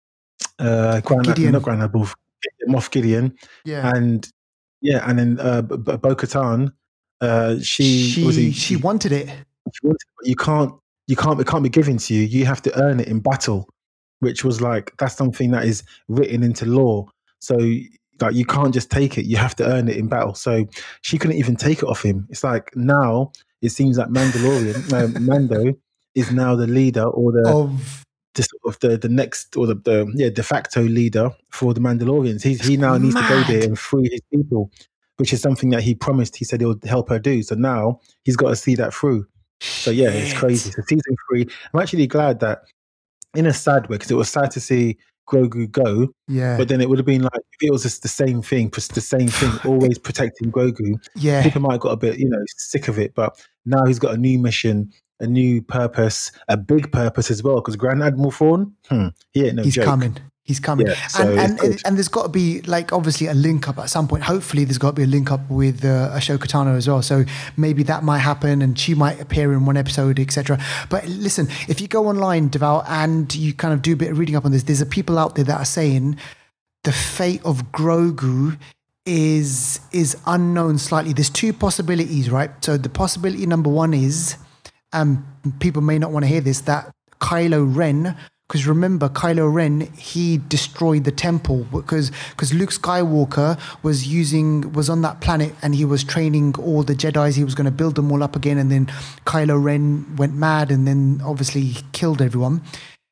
Uh, Gran, Gideon. Not Gran Above, Moff Gideon. Yeah. And yeah, and then uh, B- B- Bo-Katan, uh, she she, obviously, she wanted it. She wanted it, but you can't, you can't, it can't be given to you. You have to earn it in battle, which was like, that's something that is written into law. So like, you can't just take it. You have to earn it in battle. So she couldn't even take it off him. It's like now it seems like Mandalorian, uh, Mando is now the leader or the, of the sort of the, the next or the, the yeah de facto leader for the Mandalorians. He's, he now needs mad. to go there and free his people, which is something that he promised. He said he'll help her do. So now he's got to see that through. So yeah, it's crazy. So season three, I'm actually glad that, in a sad way, because it was sad to see Grogu go. Yeah. But then it would have been like, if it was just the same thing, the same thing, always protecting Grogu. Yeah. People might have got a bit, you know, sick of it. But now he's got a new mission, a new purpose, a big purpose as well. Because Grand Admiral Thrawn, hmm, he ain't no he's joke. coming. He's coming. Yeah, so and and, and there's got to be, like, obviously a link up at some point. Hopefully there's got to be a link up with uh, Ahsoka Tano as well. So maybe that might happen and she might appear in one episode, et cetera. But listen, if you go online, Deval, and you kind of do a bit of reading up on this, there's a people out there that are saying the fate of Grogu is is unknown slightly. There's two possibilities, right? So the possibility number one is, um, people may not want to hear this, that Kylo Ren, because remember, Kylo Ren, he destroyed the temple because because Luke Skywalker was using was on that planet and he was training all the Jedis. He was going to build them all up again, and then Kylo Ren went mad and then obviously he killed everyone.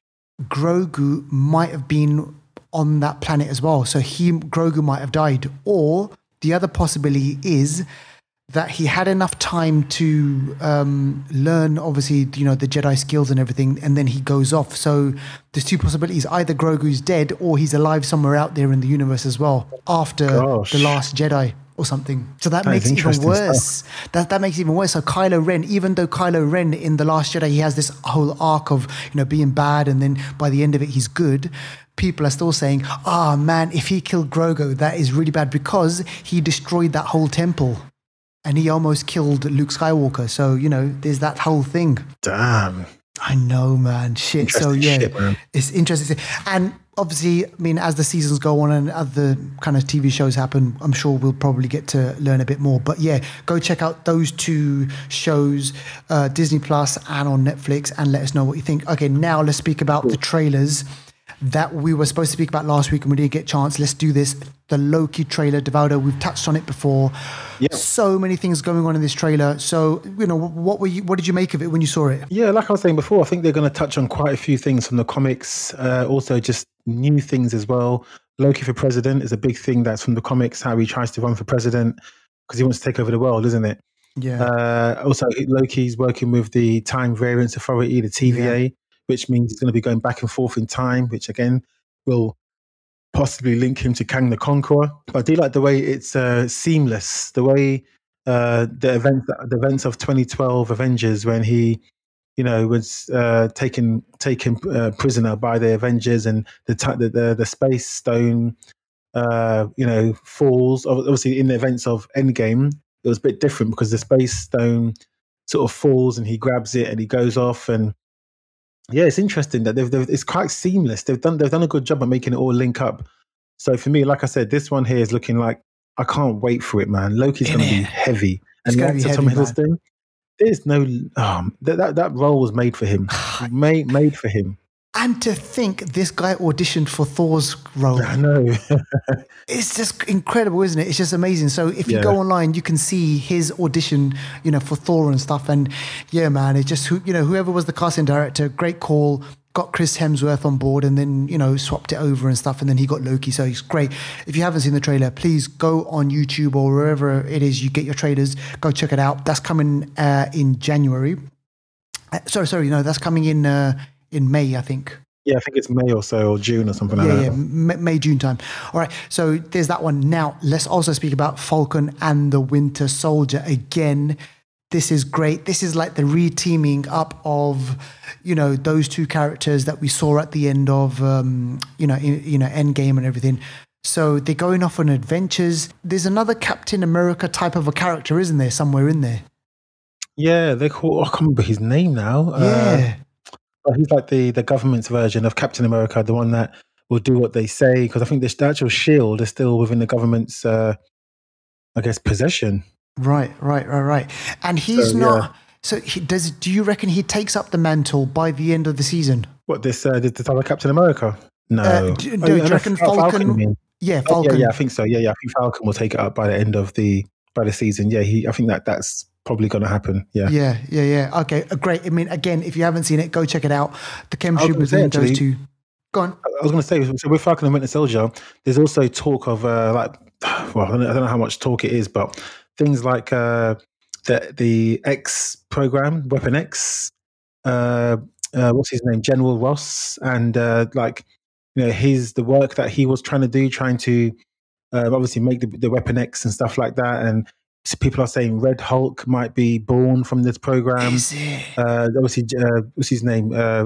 Grogu might have been on that planet as well, so he Grogu might have died. Or the other possibility is that he had enough time to um, learn, obviously, you know, the Jedi skills and everything, and then he goes off. So there's two possibilities. Either Grogu's dead or he's alive somewhere out there in the universe as well after Gosh. The Last Jedi or something. So that, that makes it even worse. That that makes it even worse. So Kylo Ren, even though Kylo Ren in The Last Jedi, he has this whole arc of, you know, being bad and then by the end of it, he's good. People are still saying, oh man, if he killed Grogu, that is really bad because he destroyed that whole temple. And he almost killed Luke Skywalker. So, you know, there's that whole thing. Damn. I know, man. Shit. So yeah, shit, man. It's interesting. And obviously, I mean, as the seasons go on and other kind of T V shows happen, I'm sure we'll probably get to learn a bit more. But yeah, go check out those two shows, uh, Disney Plus and on Netflix, and let us know what you think. Okay, now let's speak about the trailers that we were supposed to speak about last week and we didn't get a chance. Let's do this. The Loki trailer, Devaldo, we've touched on it before. Yeah. So many things going on in this trailer. So, you know, what were you, what did you make of it when you saw it? Yeah, like I was saying before, I think they're going to touch on quite a few things from the comics, uh, also just new things as well. Loki for president is a big thing that's from the comics, how he tries to run for president because he wants to take over the world, isn't it? Yeah. Uh, also, Loki's working with the Time Variance Authority, the T V A, yeah. which means he's going to be going back and forth in time, which again will possibly link him to Kang the Conqueror. But I do like the way it's uh, seamless, the way uh, the events, the events of twenty twelve Avengers, when he, you know, was uh, taken taken uh, prisoner by the Avengers, and the the the, the Space Stone, uh, you know, falls. Obviously, in the events of Endgame, it was a bit different because the Space Stone sort of falls, and he grabs it, and he goes off, and yeah, it's interesting that they've, they've it's quite seamless. They've done they've done a good job at making it all link up. So for me, like I said, this one here is looking like I can't wait for it, man. Loki's going to be heavy, and the actor Tom Hiddleston, there's no um, that, that that role was made for him, made made for him. And to think this guy auditioned for Thor's role. I know. It's just incredible, isn't it? It's just amazing. So if you yeah. go online, you can see his audition, you know, for Thor and stuff. And yeah, man, it just, you know, whoever was the casting director, great call, got Chris Hemsworth on board and then, you know, swapped it over and stuff. And then he got Loki. So it's great. If you haven't seen the trailer, please go on YouTube or wherever it is you get your trailers. Go check it out. That's coming uh, in January. Uh, sorry, sorry. No, that's coming in... Uh, in May, I think. Yeah, I think it's May or so, or June or something yeah, like that. Yeah, May, May, June time. All right, so there's that one. Now, let's also speak about Falcon and the Winter Soldier. Again, this is great. This is like the re-teaming up of, you know, those two characters that we saw at the end of, um, you know, in, you know, Endgame and everything. So they're going off on adventures. There's another Captain America type of a character, isn't there, somewhere in there? Yeah, they call, I can't remember his name now. Yeah. Uh, He's like the, the government's version of Captain America, the one that will do what they say. Because I think the actual shield is still within the government's, uh, I guess, possession. Right, right, right, right. And he's so, not. Yeah. So he does. Do you reckon he takes up the mantle by the end of the season? What this? Uh, this other Captain America? No. Uh, do, do, oh, do you reckon Falcon? Falcon yeah, Falcon. Oh, yeah, yeah, I think so. Yeah, yeah. I think Falcon will take it up by the end of the by the season. Yeah, he. I think that that's. Probably going to happen. Yeah. Yeah. Yeah. Yeah. Okay. Great. I mean, again, if you haven't seen it, go check it out. The chemistry between those two. Go on. I was going to say, so with Falcon and Winter Soldier, there's also talk of uh, like, well, I don't, know, I don't know how much talk it is, but things like uh, the the X program, Weapon X. Uh, uh, what's his name? General Ross, and uh, like, you know, his the work that he was trying to do, trying to uh, obviously make the, the Weapon X and stuff like that, and. So people are saying Red Hulk might be born from this program. Is it? Uh, obviously, uh, what's his name? Uh,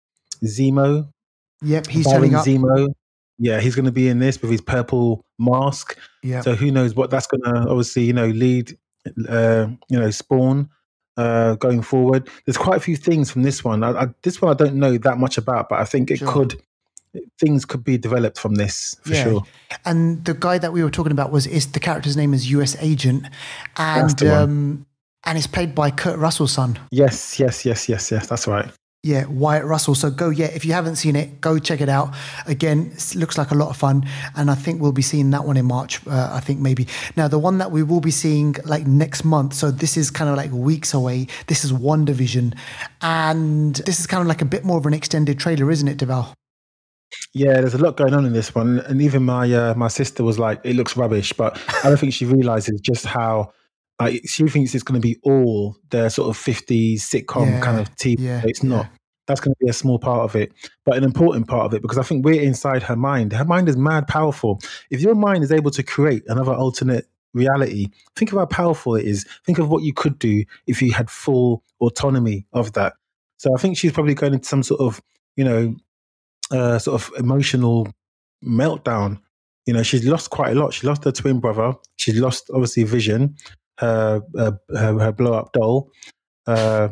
Zemo. Yep, he's Baron turning up. Zemo. Yeah, he's going to be in this with his purple mask. Yeah. So who knows what that's going to obviously, you know, lead, uh, you know, spawn uh, going forward. There's quite a few things from this one. I, I, this one I don't know that much about, but I think it sure. could. Things could be developed from this for yeah. sure. And the guy that we were talking about was is the character's name is U S Agent, and um, and it's played by Kurt Russell's son. Yes, yes, yes, yes, yes. That's right. Yeah, Wyatt Russell. So go, yeah, if you haven't seen it, go check it out. Again, it looks like a lot of fun. And I think we'll be seeing that one in March, uh, I think maybe. Now, the one that we will be seeing like next month, so this is kind of like weeks away, this is WandaVision. And this is kind of like a bit more of an extended trailer, isn't it, Deval? Yeah, there's a lot going on in this one, and even my uh, my sister was like, "It looks rubbish," but I don't think she realizes just how like she thinks it's going to be all the sort of fifties sitcom yeah, kind of T V. Yeah, it's not. Yeah. That's going to be a small part of it, but an important part of it because I think we're inside her mind. Her mind is mad powerful. If your mind is able to create another alternate reality, think of how powerful it is. Think of what you could do if you had full autonomy of that. So I think she's probably going into some sort of, you know. Uh, sort of emotional meltdown. You know, she's lost quite a lot. She lost her twin brother. She's lost, obviously, Vision, her uh, her, her blow up doll. Uh,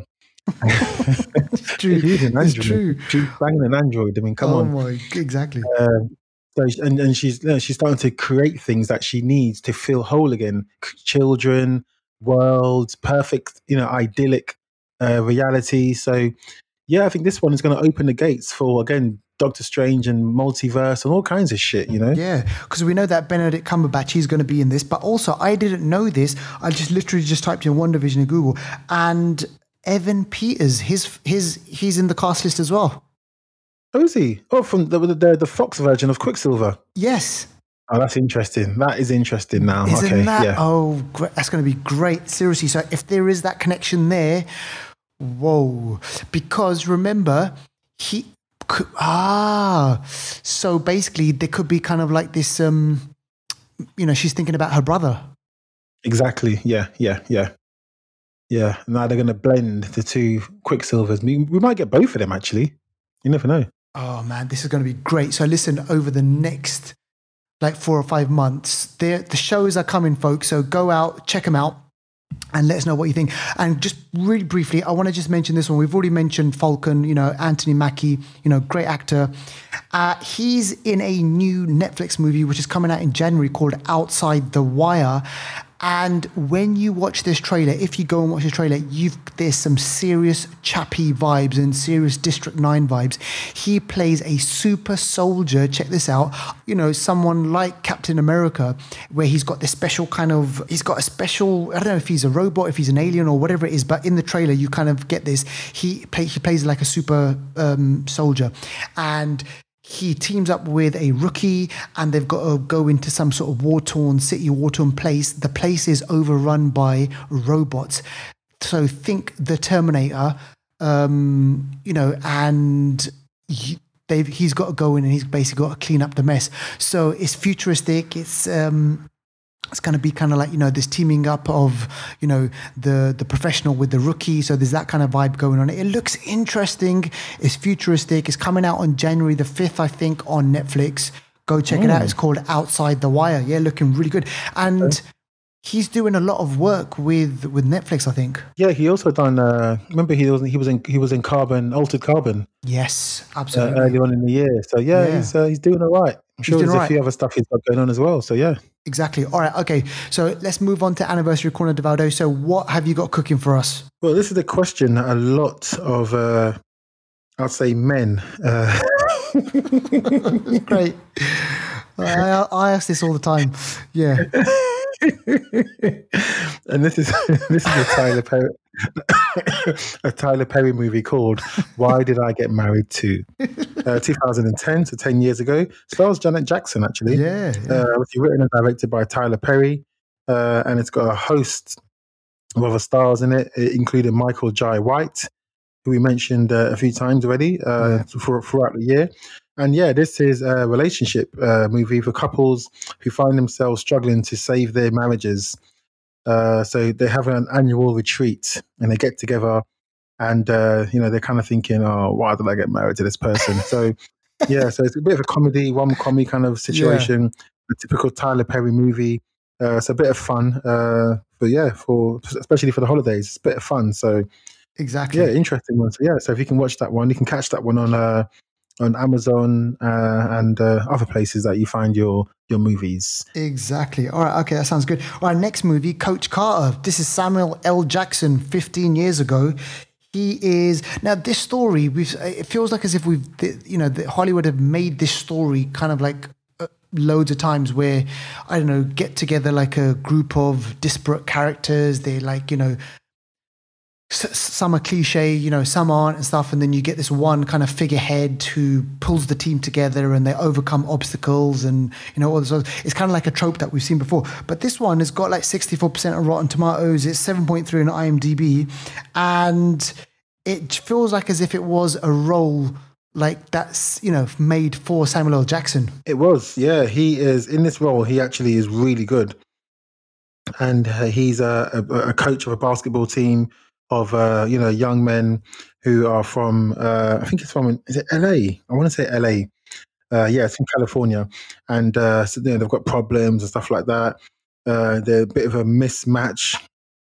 It's true. She's an It's android. true. She's banging an android. I mean, come oh on. my, exactly. Um, so she- and and she's you know, she's starting to create things that she needs to feel whole again. C- Children, worlds, perfect, you know, idyllic uh, reality. So yeah, I think this one is going to open the gates for again Doctor Strange and multiverse and all kinds of shit. You know. Yeah, because we know that Benedict Cumberbatch, he's going to be in this. But also, I didn't know this. I just literally just typed in WandaVision in Google, and Evan Peters, his his he's in the cast list as well. Oh, is he? Oh, from the the, the Fox version of Quicksilver. Yes. Oh, that's interesting. That is interesting now. Isn't okay, that? yeah. Oh, great. That's going to be great. Seriously. So if there is that connection there, whoa. Because remember, he could, ah. So basically, there could be kind of like this. Um, you know, she's thinking about her brother. Exactly. Yeah, yeah, yeah. Yeah. Now they're going to blend the two Quicksilvers. We, we might get both of them, actually. You never know. Oh man, this is going to be great. So listen, over the next like four or five months, the the shows are coming, folks. So go out, check them out, and let us know what you think. And just really briefly, I want to just mention this one. We've already mentioned Falcon, you know, Anthony Mackie, you know, great actor. Uh, he's in a new Netflix movie, which is coming out in January called Outside the Wire. And when you watch this trailer, if you go and watch the trailer, you've there's some serious Chappie vibes and serious District nine vibes. He plays a super soldier. Check this out. You know, someone like Captain America, where he's got this special kind of, he's got a special, I don't know if he's a robot, if he's an alien or whatever it is, but in the trailer, you kind of get this. He, play, he plays like a super um, soldier. And he teams up with a rookie and they've got to go into some sort of war-torn city, war-torn place. The place is overrun by robots. So think the Terminator, um, you know, and he, they've, he's got to go in and he's basically got to clean up the mess. So it's futuristic. It's... Um, It's going to be kind of like, you know, this teaming up of, you know, the the professional with the rookie. So there's that kind of vibe going on. It looks interesting. It's futuristic. It's coming out on January the fifth, I think, on Netflix. Go check mm. it out. It's called Outside the Wire. Yeah, looking really good. And okay. he's doing a lot of work with with Netflix, I think. Yeah, he also done. Uh, remember, he was he was in he was in Carbon, Altered Carbon. Yes, absolutely. Uh, early on in the year. So yeah, yeah. he's uh, he's doing all right. I'm sure there's a right. few other stuff he's got going on as well. So yeah. Exactly. All right. Okay. So let's move on to Anniversary Corner, Devaldo. So what have you got cooking for us? Well, this is the question that a lot of, uh, I'd say, men. Uh... Great. I, I ask this all the time. Yeah. And this is this is a Tyler Perry a Tyler Perry movie called Why Did I Get Married To? Uh, two thousand ten, so ten years ago. Stars Janet Jackson, actually. Yeah. yeah. Uh, it's written and directed by Tyler Perry, uh, and it's got a host of other stars in it, including Michael Jai White, who we mentioned uh, a few times already uh, yeah. for, throughout the year. And yeah, this is a relationship uh, movie for couples who find themselves struggling to save their marriages. Uh, so they have an annual retreat and they get together and, uh, you know, they're kind of thinking, oh, why did I get married to this person? So, yeah, so it's a bit of a comedy, rom-commy kind of situation, yeah. a typical Tyler Perry movie. Uh, it's a bit of fun, uh, but yeah, for especially for the holidays, it's a bit of fun. So, exactly. Yeah, interesting one. So, yeah, so if you can watch that one, you can catch that one on... Uh, on Amazon uh, and uh, other places that you find your your movies. Exactly. All right. Okay, that sounds good. All right, next movie, Coach Carter. This is Samuel L. Jackson, fifteen years ago. He is now this story. We've it feels like as if we've you know the Hollywood have made this story kind of like uh, loads of times where I don't know get together like a group of disparate characters. They like you know. Some are cliche, you know, some aren't and stuff. And then you get this one kind of figurehead who pulls the team together and they overcome obstacles and, you know, all this. It's kind of like a trope that we've seen before. But this one has got like sixty-four percent on Rotten Tomatoes. It's seven point three on IMDb. And it feels like as if it was a role like that's, you know, made for Samuel L. Jackson. It was, yeah. He is, in this role, he actually is really good. And uh, he's a, a, a coach of a basketball team of, uh, you know, young men who are from, uh, I think it's from, is it L A? I want to say L A. Uh, yeah, it's in California. And uh, so, you know, they've got problems and stuff like that. Uh, they're a bit of a mismatch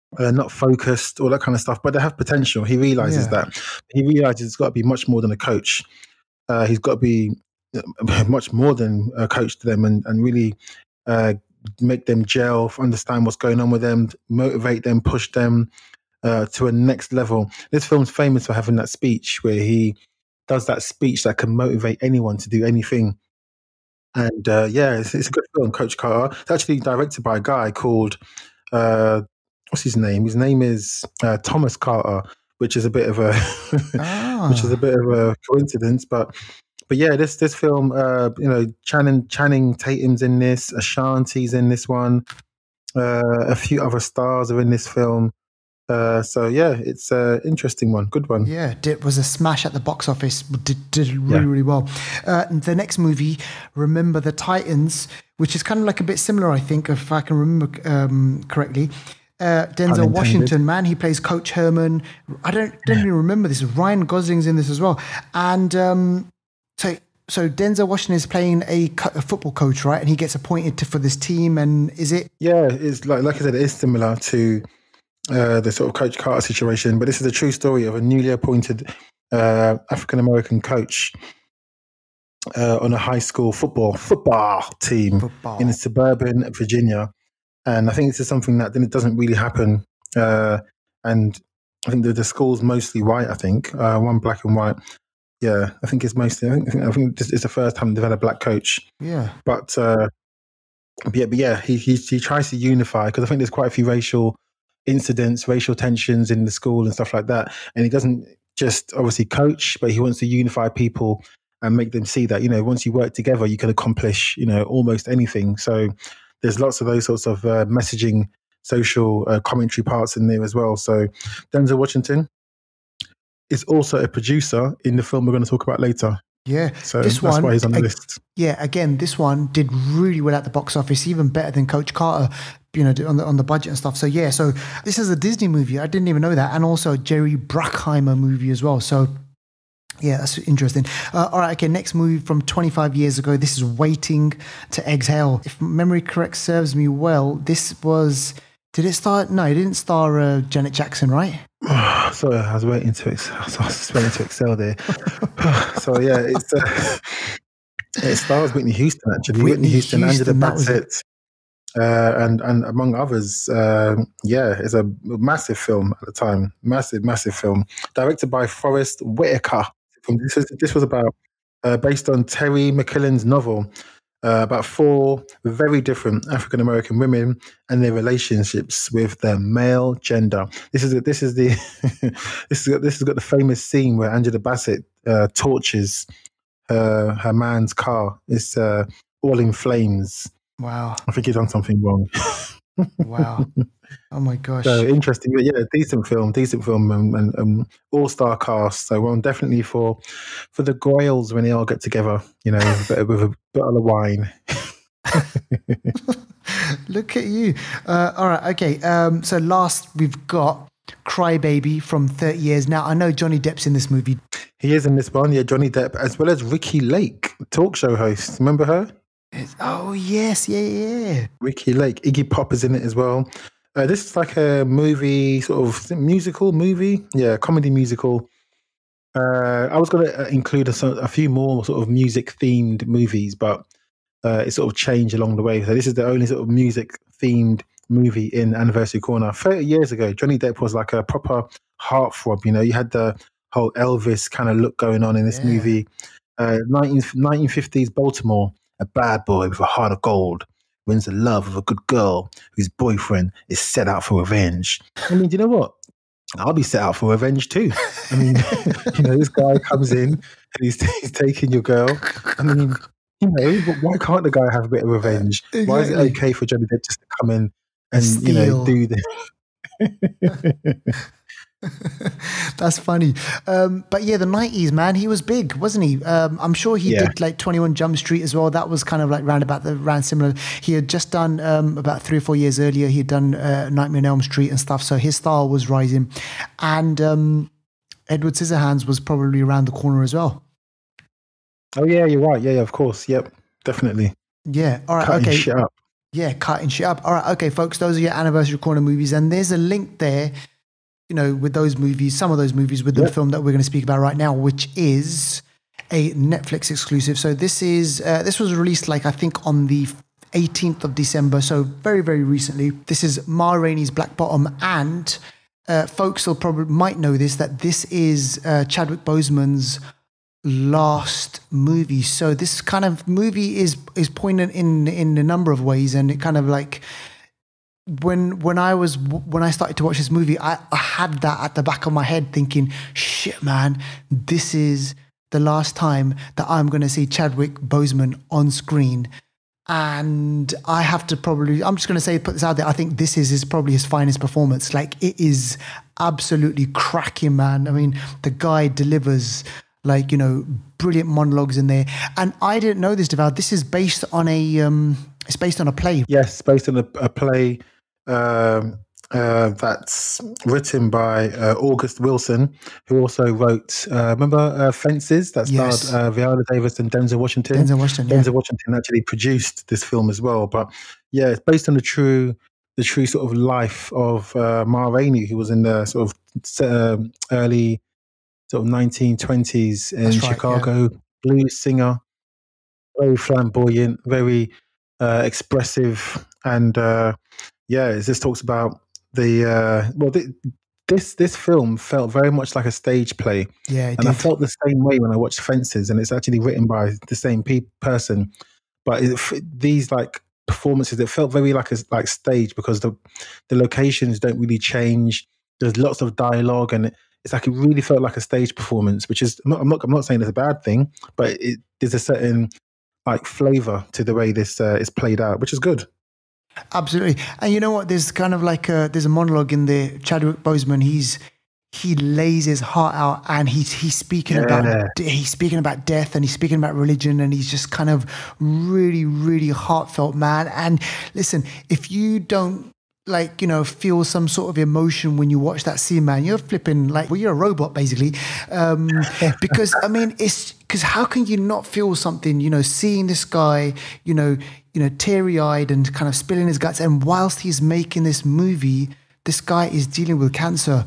uh, not focused, all that kind of stuff. But they have potential. He realizes Yeah. that. He realizes it's got to be much more than a coach. Uh, he's got to be much more than a coach to them, and and really uh, make them gel, understand what's going on with them, motivate them, push them uh, to a next level. This film's famous for having that speech where he does that speech that can motivate anyone to do anything. And uh, yeah, it's, it's a good film, Coach Carter. It's actually directed by a guy called uh, what's his name? His name is uh, Thomas Carter, which is a bit of a Ah. which is a bit of a coincidence, but but yeah, this this film, uh, you know, Channing Channing Tatum's in this, Ashanti's in this one, uh, a few other stars are in this film. Uh, so yeah, it's an interesting one, good one. Yeah, it was a smash at the box office. Did, did really, Yeah. really well. Uh, and the next movie, Remember the Titans, which is kind of like a bit similar, I think, if I can remember um, correctly. Uh, Denzel Unintended. Washington, man, he plays Coach Herman. I don't, don't even remember this. Ryan Gosling's in this as well. And um, so so Denzel Washington is playing a, co- a football coach, right? And he gets appointed to, for this team. And is it? Yeah, it's like like I said, it is similar to uh, the sort of Coach Carter situation, but this is a true story of a newly appointed uh, African American coach uh, on a high school football football team Football. in suburban Virginia. And I think this is something that then it doesn't really happen. Uh, and I think the, the school's mostly white, I think, uh, one black and white. Yeah, I think it's mostly, I think, I think this is the first time they've had a black coach. Yeah. But, uh, but yeah, but yeah, he, he, he tries to unify, because I think there's quite a few racial incidents, racial tensions in the school and stuff like that. And he doesn't just obviously coach, but he wants to unify people and make them see that, you know, once you work together, you can accomplish, you know, almost anything. So there's lots of those sorts of uh, messaging, social uh, commentary parts in there as well. So Denzel Washington is also a producer in the film we're going to talk about later. Yeah. So this that's one, why he's on the ag- list. Yeah, again, this one did really well at the box office, even better than Coach Carter, you know, on the on the budget and stuff. So yeah, so this is a Disney movie. I didn't even know that, and also a Jerry Bruckheimer movie as well. So yeah, that's interesting. Uh, all right, okay, next movie from twenty-five years ago. This is Waiting to Exhale. If memory correct serves me well, this was. Did it star? No, it didn't star uh, Janet Jackson, right? Sorry, I was waiting to ex- I was waiting to excel there. So yeah, it's uh, it stars Whitney Houston actually. Whitney Whitney Houston, Angela Houston, that was Bassett, uh, and and among others. Um yeah, it's a massive film at the time. Massive, massive film. Directed by Forrest Whitaker. This was this was about uh, based on Terry McKillen's novel. Uh, about four very different African American women and their relationships with their male gender. This is this is the this is this has got the famous scene where Angela Bassett uh, tortures her her man's car. It's uh, all in flames. Wow. I think he's done something wrong. Wow. Oh my gosh. So interesting, but yeah, decent film, decent film, and, and um, all-star cast. So one definitely for for the Goyles when they all get together, you know, with a, with a bottle of wine. Look at you. Uh, all right, okay. Um, so last we've got Crybaby from thirty years. Now, I know Johnny Depp's in this movie. He is in this one, yeah, Johnny Depp, as well as Ricky Lake, talk show host. Remember her? It's- oh, yes, yeah, yeah. Ricky Lake. Iggy Pop is in it as well. Uh, this is like a movie, sort of is it musical movie. Yeah, comedy musical. Uh, I was going to include a, a few more sort of music-themed movies, but uh, it sort of changed along the way. So this is the only sort of music-themed movie in Anniversary Corner. thirty years ago, Johnny Depp was like a proper heartthrob. You know, you had the whole Elvis kind of look going on in this Yeah. movie. Uh, nineteen, nineteen fifties Baltimore, a bad boy with a heart of gold wins the love of a good girl whose boyfriend is set out for revenge. I mean, do you know what? I'll be set out for revenge too. I mean, you know, this guy comes in and he's, he's taking your girl. I mean, you know, but why can't the guy have a bit of revenge? Why is it Exactly. okay for Johnny Depp just to come in and, Steal. you know, do this? That's funny. Um, but yeah, the nineties, man, he was big, wasn't he? Um, I'm sure he Yeah. did like twenty-one Jump Street as well. That was kind of like round about the round similar. He had just done um, about three or four years earlier, he had done uh, Nightmare on Elm Street and stuff. So his style was rising. And um, Edward Scissorhands was probably around the corner as well. Oh, yeah, you're right. Yeah, yeah, of course. Yep, definitely. Yeah. All right. Cutting Okay. shit up. Yeah, cutting shit up. All right, okay, folks, those are your anniversary corner movies, and there's a link there, you know, with those movies, some of those movies with the Yep. film that we're going to speak about right now, which is a Netflix exclusive. So this is uh, this was released, like, I think on the eighteenth of December, so very, very recently. This is Ma Rainey's Black Bottom, and uh, folks will probably might know this, that this is uh, Chadwick Boseman's last movie. So this kind of movie is is poignant in in a number of ways, and it kind of like when when I was when I started to watch this movie, I, I had that at the back of my head, thinking, shit, man, this is the last time that I'm going to see Chadwick Boseman on screen. And I have to probably, I'm just going to say, put this out there, I think this is, is probably his finest performance. Like, it is absolutely cracking, man. I mean, the guy delivers, like, you know, brilliant monologues in there. And I didn't know this, Deval. This is based on a, um, it's based on a play. Yes, based on a, a play um, uh, that's written by uh, August Wilson, who also wrote, uh, remember uh, Fences? That starred Yes. uh, Viola Davis and Denzel Washington. Denzel Washington, yeah. Denzel Washington actually produced this film as well. But yeah, it's based on the true, the true sort of life of uh, Ma Rainey, who was in the sort of uh, early sort of nineteen twenties in That's right, Chicago, blues singer, very flamboyant, very uh, expressive, and uh, yeah, it just talks about the uh, well, th- this this film felt very much like a stage play, Yeah, it and I did. felt the same way when I watched Fences, and it's actually written by the same pe- person, but it, f- these like performances, it felt very like a like stage because the the locations don't really change. There's lots of dialogue, and it's like it really felt like a stage performance, which is I'm not I'm not, I'm not saying it's a bad thing, but it, there's a certain like flavor to the way this uh, is played out, which is good. Absolutely. And you know what? There's kind of like a, there's a monologue in there. Chadwick Boseman, he's he lays his heart out, and he's he's speaking Yeah. about he's speaking about death, and he's speaking about religion, and he's just kind of really, really heartfelt, man. And listen, if you don't like, you know, feel some sort of emotion when you watch that scene, man, you're flipping like, well, you're a robot basically. Um, because I mean, it's because how can you not feel something, you know, seeing this guy, you know, you know, teary-eyed and kind of spilling his guts, and whilst he's making this movie, this guy is dealing with cancer,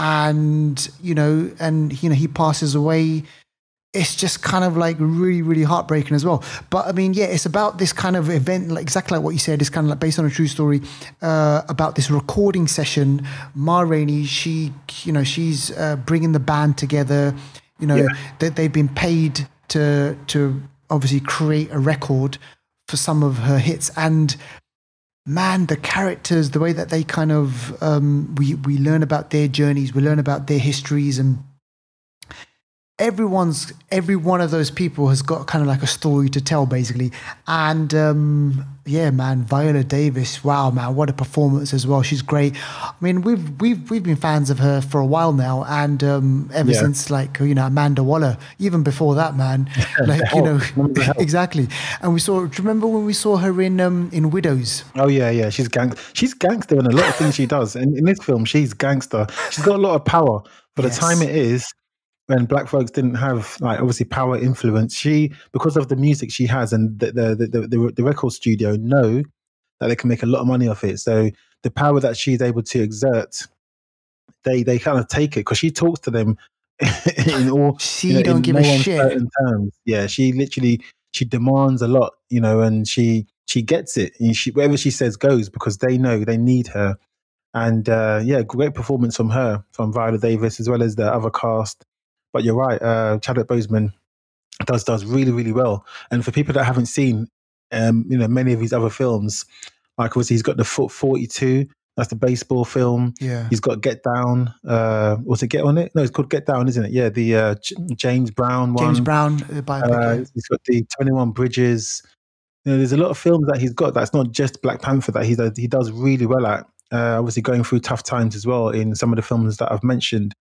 and you know, and you know, he passes away. It's just kind of like really, really heartbreaking as well. But I mean, yeah, it's about this kind of event, like exactly like what you said. It's kind of like based on a true story uh, about this recording session. Ma Rainey, she, you know, she's uh, bringing the band together. You know, Yeah. that they've been paid to to obviously create a record for some of her hits. And man, the characters, the way that they kind of um, we we learn about their journeys, we learn about their histories, and everyone's every one of those people has got kind of like a story to tell basically. And um yeah, man, Viola Davis, wow, man, what a performance as well. She's great. I mean, we've we've we've been fans of her for a while now, and um ever Yeah. since, like, you know, Amanda Waller, even before that, man, like, you know, What the hell? exactly. And we saw, do you remember when we saw her in um in Widows? Oh yeah, yeah. She's gang. She's gangster in a lot of things she does. And in this film, she's gangster. She's got a lot of power for the Yes. time it is. When black folks didn't have like obviously power influence, she because of the music she has and the the the, the, the record studio know that they can make a lot of money off it. So the power that she's able to exert, they they kind of take it because she talks to them in all She you know, don't in give no a shit. uncertain terms. Yeah, she literally she demands a lot, you know, and she she gets it. And she whatever she says goes because they know they need her. And uh, yeah, great performance from her, from Viola Davis as well as the other cast. But you're right, uh, Chadwick Boseman does does really really well. And for people that haven't seen, um, you know, many of his other films, like obviously he's got the Foot forty-two. That's the baseball film. Yeah. He's got Get Down. Uh, was it Get On It? No, it's called Get Down, isn't it? Yeah, the uh, J- James Brown one. James Brown, uh, biopic. Uh, yeah. he's got the twenty-one Bridges. You know, there's a lot of films that he's got that's not just Black Panther that he does, he does really well at. Uh, obviously going through tough times as well in some of the films that I've mentioned.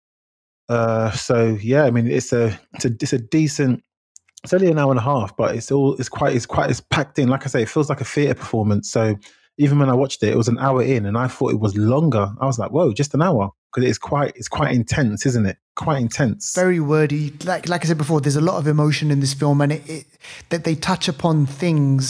Uh, so yeah, I mean it's a it's a it's a decent. It's only an hour and a half, but it's all it's quite it's quite it's packed in. Like I say, it feels like a theatre performance. So even when I watched it, it was an hour in, and I thought it was longer. I was like, whoa, just an hour because it's quite it's quite intense, isn't it? Quite intense. Very wordy. Like like I said before, there's a lot of emotion in this film, and it, it that they touch upon things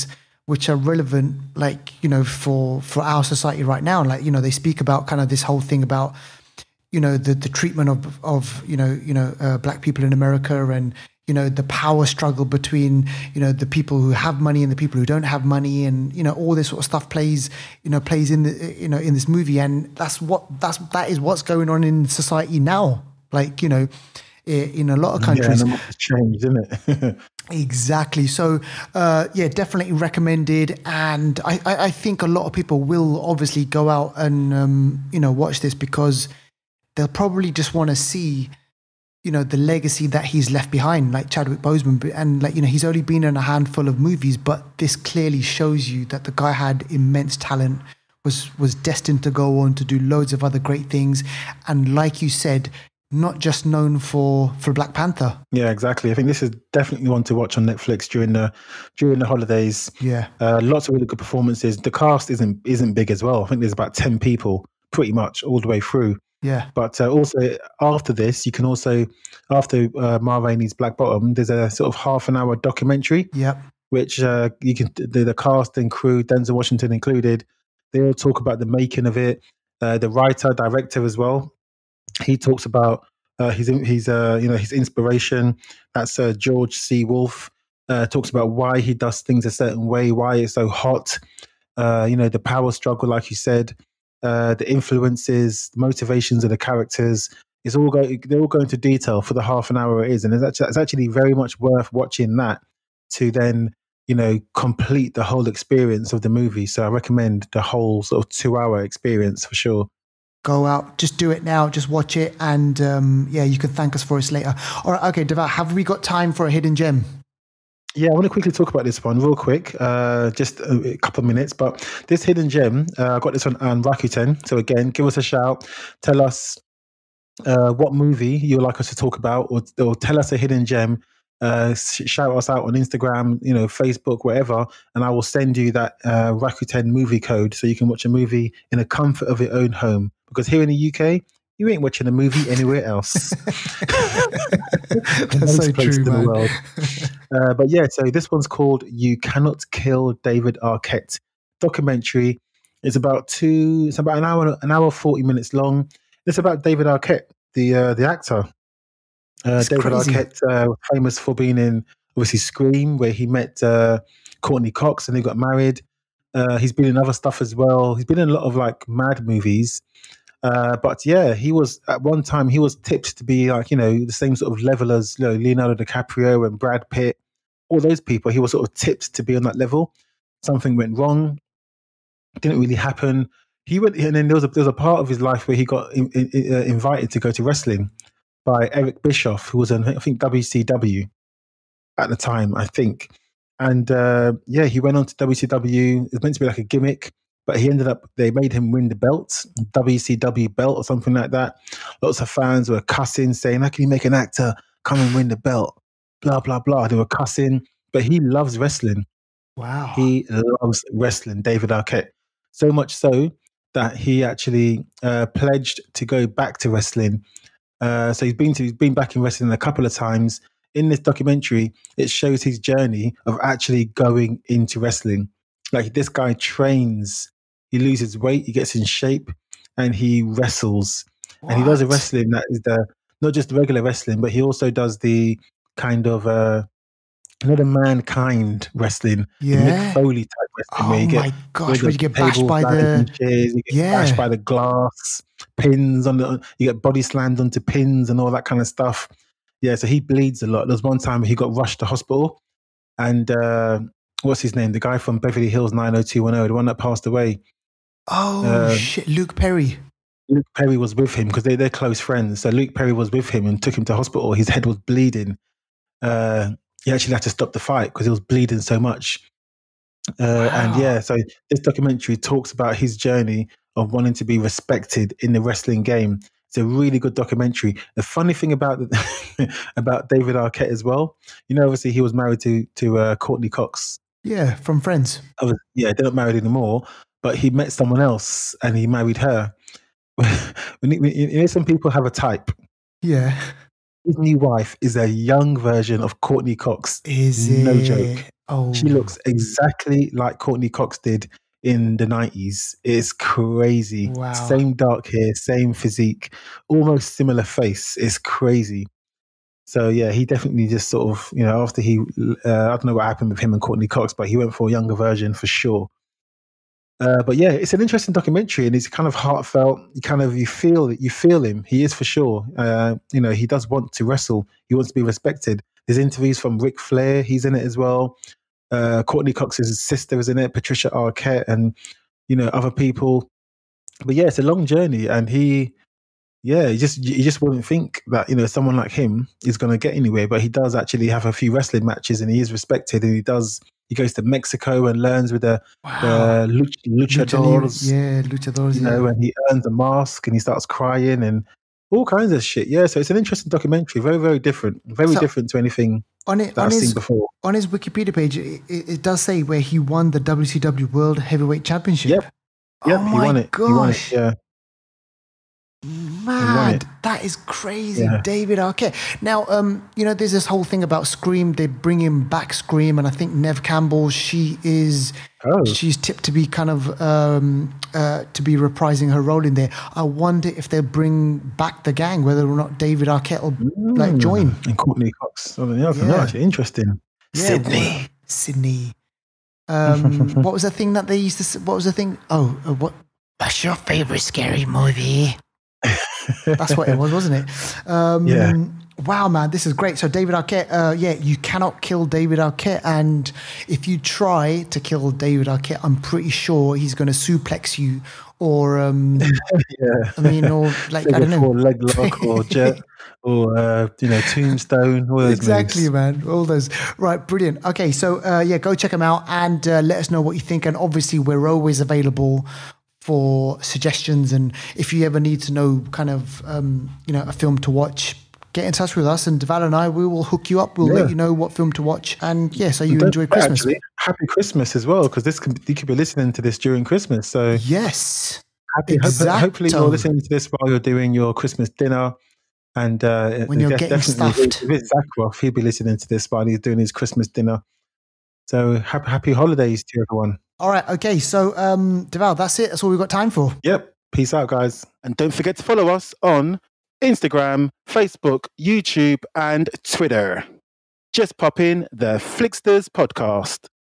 which are relevant, like, you know, for for our society right now. Like, you know, they speak about kind of this whole thing about, you know, the the treatment of of you know you know uh, black people in America, and you know the power struggle between you know the people who have money and the people who don't have money, and you know all this sort of stuff plays you know plays in the you know in this movie, and that's what that's that is what's going on in society now. Like, you know, in a lot of countries, yeah, it's changed, isn't it? Exactly. So, uh, yeah, definitely recommended. And I, I, I think a lot of people will obviously go out and, um, you know, watch this because they'll probably just want to see, you know, the legacy that he's left behind, like Chadwick Boseman. And, like, you know, he's only been in a handful of movies, but this clearly shows you that the guy had immense talent, was, was destined to go on to do loads of other great things. And like you said, not just known for for Black Panther. Yeah, exactly. I think this is definitely one to watch on Netflix during the during the holidays. Yeah, uh, lots of really good performances. The cast isn't isn't big as well. I think there's about ten people, pretty much all the way through. Yeah, but uh, also after this, you can also after uh, Ma Rainey's Black Bottom, there's a sort of half an hour documentary. Yep. Which uh, you can the, the cast and crew, Denzel Washington included, they all talk about the making of it. Uh, the writer, director as well. He talks about uh, his his uh, you know his inspiration. That's uh, George C. Wolfe. Uh, talks about why he does things a certain way, why it's so hot. Uh, you know, the power struggle, like you said, uh, the influences, the motivations of the characters. It's all go, they're all going into detail for the half an hour it is, and it's actually, it's actually very much worth watching that to then you know complete the whole experience of the movie. So I recommend the whole sort of two hour experience for sure. Go out, just do it now, just watch it, and um, yeah, you can thank us for us later. All right, okay, Devat, have we got time for a hidden gem? Yeah, I want to quickly talk about this one real quick, uh, just a, a couple of minutes. But this hidden gem, uh, I got this on, on Rakuten. So again, give us a shout. Tell us uh, what movie you would like us to talk about, or, or tell us a hidden gem. Uh, shout us out on Instagram, you know, Facebook, whatever, and I will send you that uh, Rakuten movie code so you can watch a movie in the comfort of your own home. Because here in the U K, you ain't watching a movie anywhere else. That's so true, man. World. Uh, but yeah, so this one's called "You Cannot Kill David Arquette" documentary. It's about two. It's about an hour, an hour forty minutes long. It's about David Arquette, the uh, the actor. Uh, David crazy. Arquette, uh, famous for being in obviously Scream, where he met uh, Courtney Cox and they got married. Uh, he's been in other stuff as well. He's been in a lot of like mad movies. Uh, but yeah, he was at one time he was tipped to be like you know the same sort of level as you know, Leonardo DiCaprio and Brad Pitt, all those people. He was sort of tipped to be on that level. Something went wrong, didn't really happen. He went, and then there was a there was a part of his life where he got in, in, uh, invited to go to wrestling by Eric Bischoff, who was in I think W C W at the time, I think. And uh, yeah, he went on to W C W. It was meant to be like a gimmick. But he ended up, they made him win the belt, W C W belt or something like that. Lots of fans were cussing, saying, how can you make an actor come and win the belt? Blah, blah, blah. They were cussing. But he loves wrestling. Wow. He loves wrestling, David Arquette. So much so that he actually uh, pledged to go back to wrestling. Uh, so he's been to, he's been back in wrestling a couple of times. In this documentary, it shows his journey of actually going into wrestling. Like this guy trains, he loses weight, he gets in shape, and he wrestles. What? And he does a wrestling that is the not just the regular wrestling, but he also does the kind of uh, you know, the Mankind wrestling, yeah. the Mick Foley type wrestling. Oh where you my get, gosh, where you get bashed by the chairs, you get yeah. bashed by the glass, pins on the, you get body slammed onto pins and all that kind of stuff. Yeah, so he bleeds a lot. There was one time he got rushed to hospital, and uh, what's his name? The guy from Beverly Hills nine oh two one oh, the one that passed away. Oh, uh, shit, Luke Perry. Luke Perry was with him because they, they're close friends. So Luke Perry was with him and took him to hospital. His head was bleeding. Uh, he actually had to stop the fight because he was bleeding so much. Uh, wow. And yeah, so this documentary talks about his journey of wanting to be respected in the wrestling game. It's a really good documentary. The funny thing about the, about David Arquette as well, you know, obviously he was married to to uh, Courtney Cox. Yeah, from Friends. Was, yeah, they're not married anymore, but he met someone else and he married her. when, when, you know, some people have a type. Yeah. His new wife is a young version of Courtney Cox. Is no it? joke. Oh, She looks exactly like Courtney Cox did in the nineties. It's crazy. wow. Same dark hair, same physique, almost similar face. It's crazy. So yeah, he definitely just sort of, you know, after he, uh, I don't know what happened with him and Courtney Cox, but he went for a younger version for sure. Uh, but yeah, it's an interesting documentary, and it's kind of heartfelt. You kind of you feel you feel him. He is for sure. Uh, you know, he does want to wrestle. He wants to be respected. There's interviews from Ric Flair. He's in it as well. Uh, Courtney Cox's sister is in it, Patricia Arquette, and you know other people. But yeah, it's a long journey, and he, yeah, you just you just wouldn't think that you know someone like him is going to get anywhere. But he does actually have a few wrestling matches, and he is respected, and he does. He goes to Mexico and learns with the, Wow. the luch, luchadors. Yeah, luchadors. You Yeah. know, and he earns a mask and he starts crying and all kinds of shit. Yeah, so it's an interesting documentary. Very, very different. Very So- different to anything On it, that on I've his seen before. on his Wikipedia page, it, it it does say where he won the W C W World Heavyweight Championship. Yep. Yep, Oh he my won it. He won it. gosh. Yeah. Mad. That is crazy. Yeah. David Arquette. Now, um, you know, there's this whole thing about Scream. They bring him back Scream, and I think Nev Campbell, she is Oh. she's tipped to be kind of um, uh, to be reprising her role in there. I wonder if they'll bring back the gang, whether or not David Arquette will like join. And Courtney Cox. Oh, yeah, I don't know, Yeah. actually. Interesting. Yeah, Sydney. well, Sydney. Um, what was the thing that they used to? s- What was the thing? Oh, uh, what? What's your favorite scary movie? That's what it was, wasn't it? Um, Yeah. Wow, man, this is great. So David Arquette, uh, yeah, you cannot kill David Arquette, and if you try to kill David Arquette, I'm pretty sure he's going to suplex you, or um, Yeah. I mean, or like I Figure don't know. four leg lock or jet or, uh, you know, tombstone. All those Exactly, moves. man. All those. Right, brilliant. Okay, so uh, yeah, go check them out and uh, let us know what you think. And obviously, we're always available for suggestions. And if you ever need to know kind of, um, you know, a film to watch, get in touch with us. And Val and I, we will hook you up. We'll Yeah. let you know what film to watch. And yeah, so you Don't enjoy forget, Christmas. Actually, happy Christmas as well, because this could, you could be listening to this during Christmas. So Yes. happy, hope- hopefully you're Exacto. listening to this while you're doing your Christmas dinner. And uh, When you're def- getting definitely, stuffed. if it's Zachroff, he'll be listening to this while he's doing his Christmas dinner. So happy, happy holidays to everyone. All right. Okay. So, um, Deval, that's it. That's all we've got time for. Yep. Peace out, guys. And don't forget to follow us on Instagram, Facebook, YouTube, and Twitter. Just pop in the Flicksters Podcast.